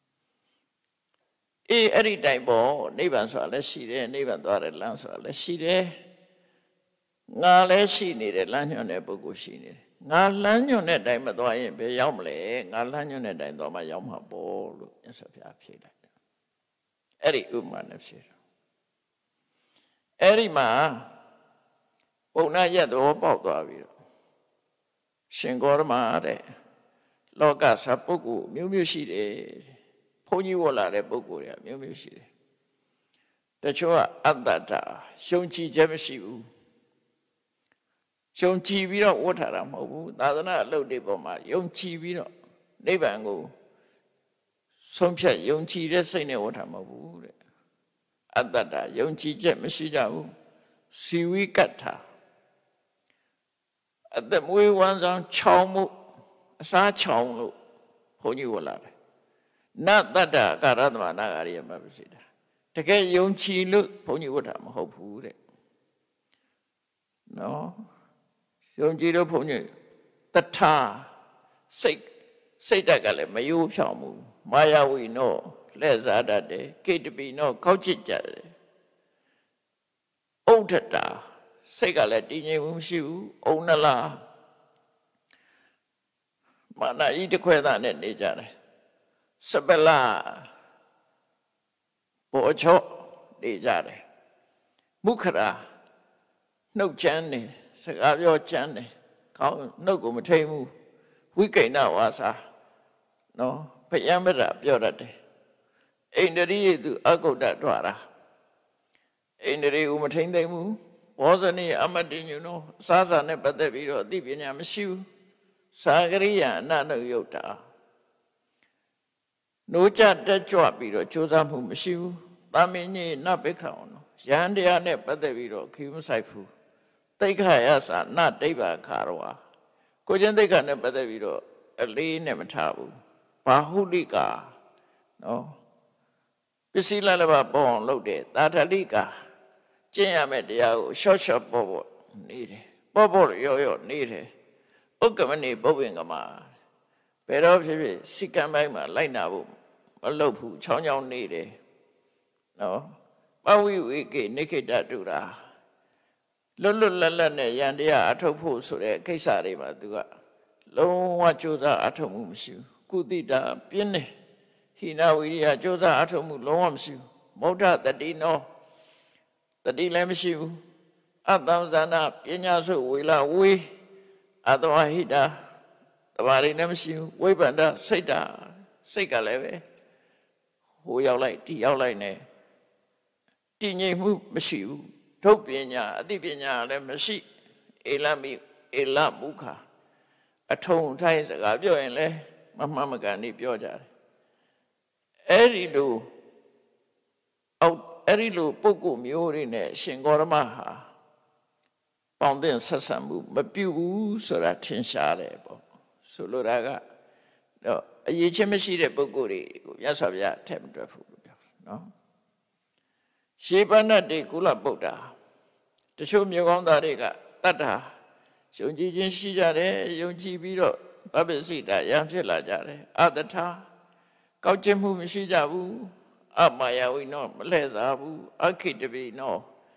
အေးအဲ့ဒီတိုင်ပေါ့နိဗ္ဗာန်ဆိုတာလည်းရှိတယ်နိဗ္ဗာန်သွားတဲ့လမ်းဆိုတာလည်းရှိတယ်ငါလည်းရှိနေတယ်လမ်းညွှန်တဲ့ပုဂ္ဂိုလ်ရှိနေတယ်ငါလမ်းညွှန်တဲ့အတိုင်းမသွားရင်ဘယ်ရောက်မလဲငါလမ်းညွှန်တဲ့အတိုင်းသွားမှရောက်မှာပေါ့လို့မြတ်စွာဘုရားဖြေလိုက်တယ်အဲ့ဒီဥပမာနဲ့ဖြေတယ်အဲ့ဒီမှာပုံနာရက်တော့ပေါက်သွားပြီတော့ရှင်ဂေါရမတဲ့လောကစာပုဂ္ဂိုလ်မျိုးရှိတယ်ဘုန်းကြီးဝတ်လာတဲ့ပုဂ္ဂိုလ်တွေကမျိုးရှိတယ်တချို့ကအတ္တတာရှုံချချက်မရှိဘူးယုံကြည်ပြီးတော့ဝတ်ထားတာမဟုတ်ဘူးသာသနာအလုပ်တွေပေါ်မှာယုံကြည်ပြီးတော့နိဗ္ဗာန်ကိုဆုံးဖြတ်ယုံကြည်တဲ့စိတ်နဲ့ဝတ်ထားမဟုတ်ဘူးတဲ့အတ္တတာယုံကြည်ချက်မရှိကြဘူးစီဝိကတ္ထာအသက်မွေးဝမ်းဆောင်ချောင်းမှုအစားချောင်းလို့ဘုန်းကြီးဝတ်လာတယ်နတ္တတာကာရသမနာဂရိယမပစိတာတကယ်ယုံကြည်လို့ဘုန်းကြီးဝတ်တာမဟုတ်ဘူးတဲ့နော်ယုံကြည်လို့ဘုန်းကြီးတထာစိတ်ဓာတ်ကလည်းမယိုးဖြောင်းဘူးမာယာဝီနောလက်စားတတ်တယ်ကိတ္တပိနောကောက်ချစ်ကြတယ်ဥဒ္ဒတာစိတ်ကလည်းတည်ငြိမ်မှုမရှိဘူးအုံနလားမာနဤတစ်ခွဲသားနဲ့နေကြတယ်စပလာပေါ်ချော့နေကြတယ်မုခရာနှုတ်ချမ်းနေစကားပြောချမ်းတယ်ခေါင်းနှုတ်ကိုမထိန်ဘူးဝိကိဏဝါစာနော်ဘယံမရပြောတတ်တယ်အိန္ဒြိယသူအကုဋ္ဌထွာတာအိန္ဒြိကိုမထိန်သိမ့်ဘူးဘောဇနီအမတိညုနောစားစာနဲ့ပတ်သက်ပြီးတော့အသိပညာမရှိဘူးသာဂရိယအနနုယုတ်တာနိုးကြတက်ကြွပြီးတော့ကြိုးစားမှုမရှိဘူးတာမင်းကြီးနပိခအောင်နော်ယဟန်တရားနဲ့ပတ်သက်ပြီးတော့ခီးမဆိုင်ဘူးတိခရစာနဒိဗ္ဗခါရောကိုချင်းတိခနဲ့ပတ်သက်ပြီးတော့အလေးနဲ့မထားဘူးဘာဟုလိကာနော်ပစ္စည်းလည်းပါပေါ်အောင်လုပ်တယ်တာထလိကာကျင့်ရမယ့်တရားကိုရှော့ရှော့ပေါ်ပေါ်နေတယ်ပေါ်ပေါ်ရောနေတယ်ဥက္ကမဏိပုပ္ပင်ကမှာဘယ်တော့ဖြစ်ဖြစ်စိကံပိုင်းမှာလိုက်နာဖို့မလုပ်ဘူးချောင်းချောင်းနေတယ်နော်ပဝိဝိကေနိခိတတုရာလွတ်လွတ်လပ်လပ်နဲ့ယန္တရားအထုတ်ဖို့ဆိုတဲ့ကိစ္စတွေမှာသူကလုံးဝကြိုးစားအထုတ်မှုမရှိဘူးကုသီတာပြင်းတယ်ဟိနဝိရိယကြိုးစားအထုတ်မှုလုံးဝမရှိဘူးမௌဒတတိနောတတိလည်းမရှိဘူးအတ္တဇာနာပညာစုဝေလာဝေအတ္တဝဟိတာတဘာတွေလည်းမရှိဘူးဝိပန္ဒစိတ်တာစိတ်ကလည်းပဲဟိုရောက်လိုက်ဒီရောက်လိုက်နဲ့တည်ငြိမ်မှုမရှိဘူးထုတ်ပညာအသိပညာလည်းမရှိအေလမိအေလမုခအထုံထိုင်းစကားပြောရင်လည်းမမှန်မကန်နေပြောကြတယ်အဲ့ဒီလိုပုဂ္ဂိုလ်မျိုးတွေနဲ့ရှင်ဂေါရမဟာပေါင်းတဲ့ဆက်ဆံမှုမပြုဘူးဆိုတာထင်ရှားတယ်ပေါ့ဆိုလိုတာကတော့အရေးချင်းမရှိတဲ့ပုဂ္ဂိုလ်တွေကိုမြတ်စွာဘုရားထည့်မတွက်ဘူးလို့ပြောတယ်နော်ရှေးပဏ္ဏတေကုလဗုဒ္ဓတချို့မျိုးကောင်းသားတွေကတတ္တာယုံကြည်ခြင်းရှိကြတယ်ယုံကြည်ပြီးတော့ပပ္ပစိတာရံဖြစ်လာကြတယ်အတ္တထာကောက်ကျင့်မှုမရှိကြဘူးအမာယဝိနောမလဲစားဘူးအခိတပိနော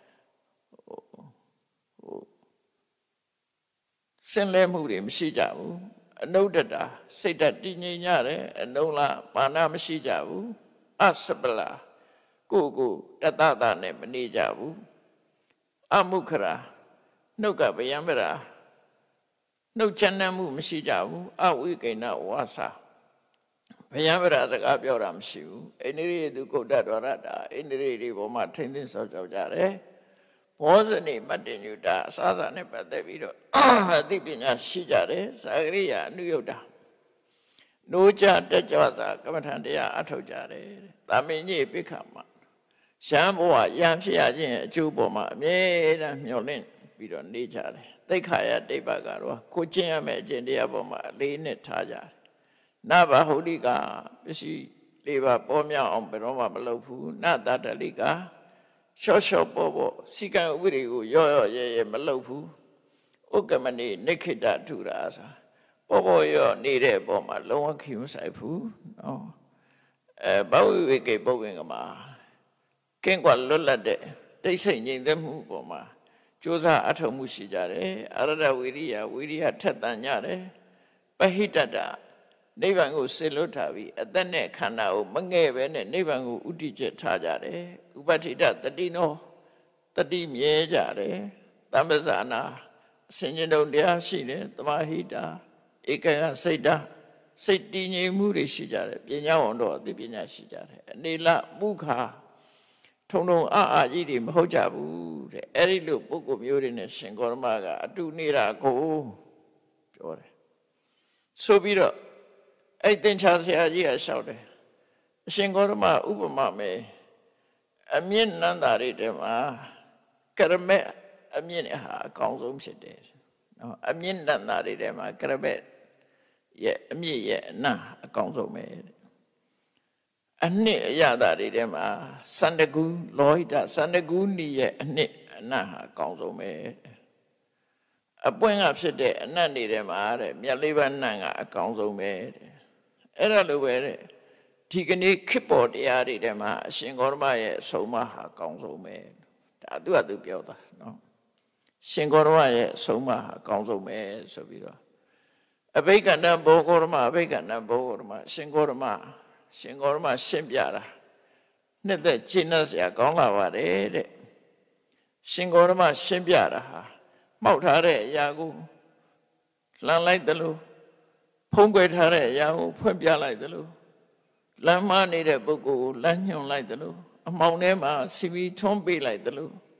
စင်လဲမှုတွေမရှိကြဘူးအနုဒ္ဒတာစိတ်ဓာတ်တည်ငြိမ်ကြတယ်အနုလမာနမရှိကြဘူးအစပလာကိုတတ္တနဲ့မနေကြဘူးအမုခရာနှုတ်ကဗယံပရာနှုတ်ချမ်းမှုမရှိကြဘူးအဝိကိဏဝါစာဘယံပရာစကားပြောတာမရှိဘူးအိန္ဒိရိသူကုဋ္ဌဒဝရတာအိန္ဒိရိတွေပေါ်မှာထိမ့်သိမ်းဆောက်ကြောက်ကြတယ်ဘောဇနိမတ္တညုတာအစားစားနဲ့ပတ်သက်ပြီးတော့အသိပညာရှိကြတယ်သာဂရိယအနုယုတ်တာနိုးကြတက်ကြွစွာကမ္မထံတရားအထုတ်ကြတယ်တာမင်ကြီးပိခမရှမ်းဘဝရံဖြစ်ရခြင်းအကျိုးပေါ်မှာအမြဲတမ်းမျှော်လင့်ပြီးတော့နေကြတယ်သိက္ခာယတိဗ္ဗကတော့ကိုကျင့်ရမယ့်အကျင့်တရားပေါ်မှာအလေးနဲ့ထားကြတယ်နဘဟုလိကပစ္စည်းလေးပါပေါ်မြောက်အောင်ဘယ်တော့မှမလုပ်ဘူးနတတလိကရှော့ပေါ်စီကံဥပဒေကိုရောရဲမလုပ်ဘူးဥက္ကမဏိနိခိတထုရာဆိုပေါ်ရောနေတဲ့ပေါ်မှာလုံးဝခီးမဆိုင်ဘူးနော်ဘဝိဝေကေပုပ္ပင်ကမှာကင်းကွာလွတ်လပ်တဲ့တိတ်ဆိတ်ငြိမ်သက်မှုပေါ်မှာကြိုးစားအထောက်မှုရှိကြတယ်အရဒဝိရိယထက်သန်ကြတယ်ပဟိတတနိဗ္ဗာန်ကိုစေလွတ်ထားပြီးအသက်နဲ့ခန္ဓာကိုမငဲ့ပဲနဲ့နိဗ္ဗာန်ကိုဥတည်ချက်ထားကြတယ်ဥပဋ္ဌိတတတိနောတတိမြဲကြတယ်တမ္ပဇာနာအစဉ်ကျင်တုံတရားရှိတယ်သမာဟိတာဧကယစိတ်တာစိတ်တည်ငြိမ်မှုတွေရှိကြတယ်ပညာဝန္တော်အသိပညာရှိကြတယ်အနေလမုခာထုံအာကြီးတွေမဟုတ်ကြဘူးတဲ့အဲ့ဒီလိုပုဂ္ဂိုလ်မျိုးတွေနဲ့ရှင်ဂေါရမကအတူနေတာကိုပြောတယ်ဆိုပြီးတော့အဲ့သင်္ချာဆရာကြီးကလျှောက်တယ်အရှင်ဂေါရမဥပမာမယ်အမြင့်နန္တာတွေထဲမှာကရမေအမြင့်ဟာအကောင်းဆုံးဖြစ်တယ်နော်အမြင့်နန္တာတွေထဲမှာကရမေရဲ့အမြင့်ရဲ့အနတ်အကောင်းဆုံးပဲအနှစ်အရသာတွေထဲမှာစန္ဒကူလောဟိတစန္ဒကူနီရဲ့အနှစ်အနတ်ဟာအကောင်းဆုံးပဲအပွင့်ကဖြစ်တဲ့အနတ်တွေထဲမှာတဲ့မြတ်လေးပါးနတ်ကအကောင်းဆုံးပဲတဲ့အဲ့ဒါလိုပဲတဲ့ဒီကနေ့ခေတ်ပေါ်တရားတွေထဲမှာအရှင်ဂေါရမရဲ့အဆုံးအမဟာအကောင်းဆုံးပဲဒါသူပြောတာနော်ရှင်ဂေါရမရဲ့အဆုံးအမဟာအကောင်းဆုံးပဲဆိုပြီးတော့အဘိက္ခဏံဘောဂေါရမအဘိက္ခဏံဘောဂေါရမရှင်ဂေါရမရှင်းပြတာနှစ်သက်ကျင့်တတ်စရာကောင်းလာပါတယ်တဲ့ရှင်ဂေါရမရှင်းပြတာဟာမှောက်ထားတဲ့အရာကိုလှန်လိုက်သလိုဖုံးကွယ်ထားတဲ့အရာကိုဖွင့်ပြလိုက်သလိုလမ်းမနေတဲ့ပုဂ္ဂိုလ်ကိုလမ်းညွှန်လိုက်သလိုအမှောင်ထဲမှာစီမီထွန်းပေးလိုက်သလို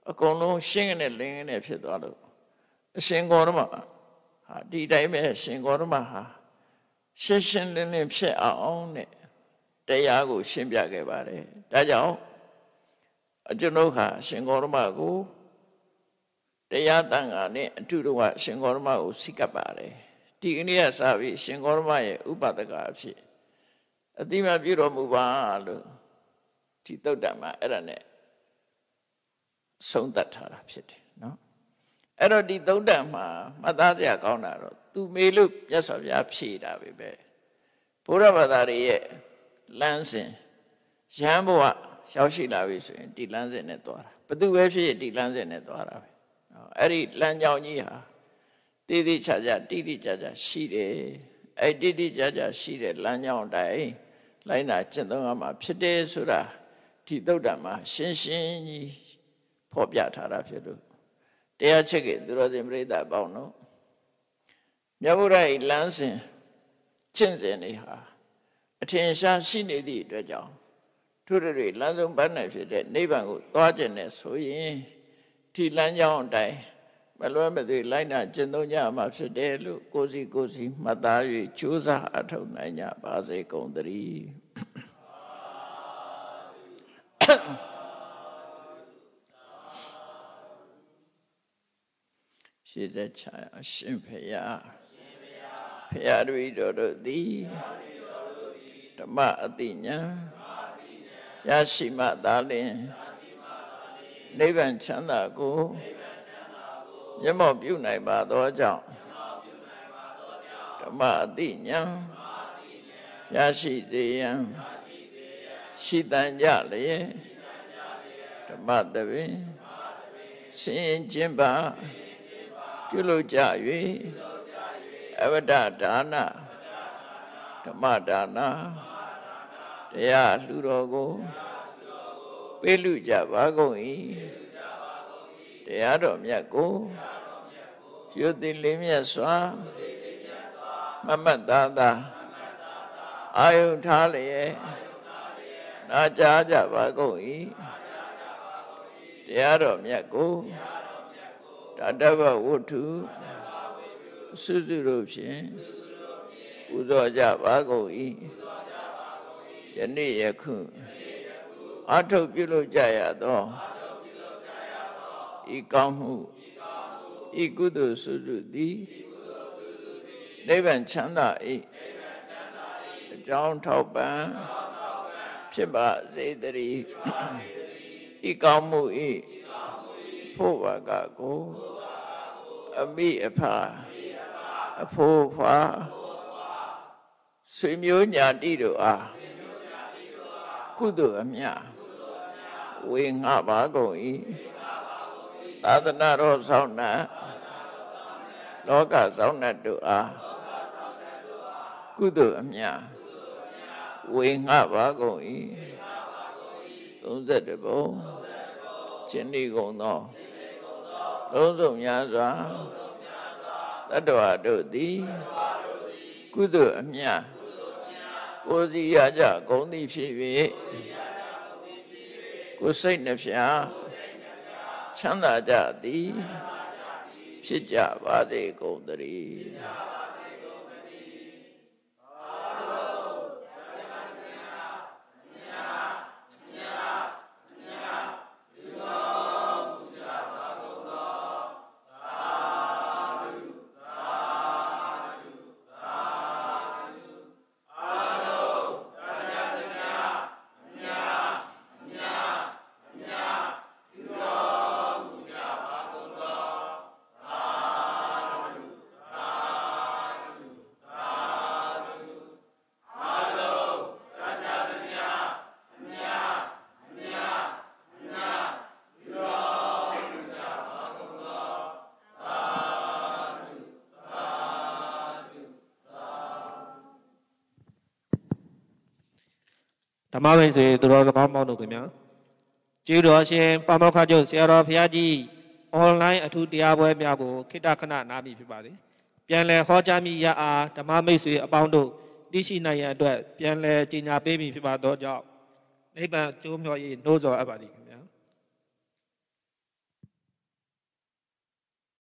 အကုန်လုံးရှင်းကနေလင်းကနေဖြစ်သွားလို့အရှင်ဂေါတမဟာဒီတိုင်းပဲရှင်ဂေါတမဟာရှင်းရှင်းလင်းလင်းဖြစ်အောင်နဲ့တရားကိုရှင်းပြခဲ့ပါတယ်ဒါကြောင့်ကျွန်တော်ဟာရှင်ဂေါတမကိုတရားတန်ခါနဲ့အတူတူကရှင်ဂေါတမကိုစိတ်ကပ်ပါတယ်ဒီကနေ့ကစပြီးရှင်ဂေါတမရဲ့ဥပဒကအဖြစ်အတိမပြုတော်မူပါလို့ဒီသုတ်တံမှာအဲ့ဒါနဲ့ဆုံးသက်ထားတာဖြစ်တယ်နော်အဲ့တော့ဒီသုတ်တံမှာမှတ်သားစရာကောင်းတာတော့သူမေလို့မြတ်စွာဘုရားဖြေတာပဲဘုရားဘာသာရဲ့လမ်းစဉ်ရဟန်းဘဝရောက်ရှိလာပြီဆိုရင်ဒီလမ်းစဉ်နဲ့သွားတာဘသူပဲဖြစ်ဒီလမ်းစဉ်နဲ့သွားတာပဲအဲ့ဒီလမ်းကြောင်းကြီးဟာတိတိကျကျတိတိကျကျရှိတယ်အဲ့တိတိကျကျရှိတဲ့လမ်းကြောင်းတိုင်းလိုက်နာကျင့်သုံးရမှာဖြစ်တယ်ဆိုတာဒီသုတ်တံမှာရှင်းရှင်းကြီးဖော်ပြထားတာဖြစ်လို့တရားချက်ကသူတော်စင်ပြိဿအပေါင်းတို့မြတ်ဗုဒ္ဓရဲ့လမ်းစဉ်ကျင့်စဉ်တွေဟာအထင်ရှားရှိနေသည့်အတွက်ကြောင့်ထို့တွေလမ်းဆုံးပန်းနိုင်ဖြစ်တဲ့နိဗ္ဗာန်ကိုသွားခြင်းနဲ့ဆိုရင်ဒီလမ်းကြောင်းအတိုင်းမလွဲမသွေလိုက်နာကျင့်သုံးကြမှာဖြစ်တယ်လို့ကိုယ်စီမှတ်သား၍ကြိုးစားအထောက်နိုင်ကြပါစေကုန်သတည်းရှေ့သက်ချာအရှင်ဖေယဖေယတို့တို့သည်ဓမ္မအတိညာရရှိမှသာလျှင်နိဗ္ဗာန်ချမ်းသာကိုမျက်မှောက်ပြုနိုင်ပါသောကြောင့်ဓမ္မအတိညာရရှိစေရန်ရှိတန်ကြလျက်ဓမ္မတပင်ဆင်ခြင်းပါပြုလုပ်ကြ၍အဝတ္တဒါနဓမ္မဒါနတရားလှူတော်ကိုပေးလူကြပါကုန်၏တရားတော်မြတ်ကိုပြုသိလင်းမြတ်စွာမမတ်သားသာအာယုထားလျက်နာကြားကြပါကုန်၏တရားတော်မြတ်ကိုတတ္တဝဝတ္ထုစုစုတို့ဖြင့်ပူဇော်ကြပါကုန်၏ယနေ့ယခုအထုပ်ပြုလုပ်ကြရသောဤကောင်းမှုဤကုသိုလ်စုစုသည်နိဗ္ဗာန်ချမ်းသာ၏အကြောင်းထောက်ပံ့ဖြစ်ပါစေတည်းဤကောင်းမှု၏ဖို့ဘာကကိုအမိအဖအဖိုးဖွာဆွေမျိုးညာတိတို့အားကုသိုလ်အမြတ်ဝေငှပါကုန်၏သာသနာတော်ဆောင်နှင့်လောကဆောင်နှင့်တို့အားကုသိုလ်အမြတ်ဝေငှပါကုန်၏32ဘုံခြင်းဤကုန်သောလုံးစုံများစွာတတ္တဝါတို့သည်ကုသိုလ်အမြတ်ကိုယ်စီရကြဂုဏ်သည်ဖြစ်၍ကိုယ်စိတ်နှဖျားချမ်းသာကြသည်ဖြစ်ကြပါစေကုန်သတည်းဓမ္မဝင်စေသူတော်ကောင်းပေါင်းတို့ခင်ဗျာကျေးဇူးတော်ရှင်ပါမောက္ခချုပ်ဆရာတော်ဘုရားကြီးအွန်လိုင်းအထူးတရားပွဲများကိုခေတ္တခဏနားမိဖြစ်ပါတယ်ပြန်လည်ဟောကြားမိရအားဓမ္မမိတ်ဆွေအပေါင်းတို့သိရှိနိုင်ရန်အတွက်ပြန်လည်ကြေညာပေးမိဖြစ်ပါသောကြောင့်နိဗ္ဗာန်ကျိုးမြော်ရေးနှိုးဆော်အပ်ပါသည်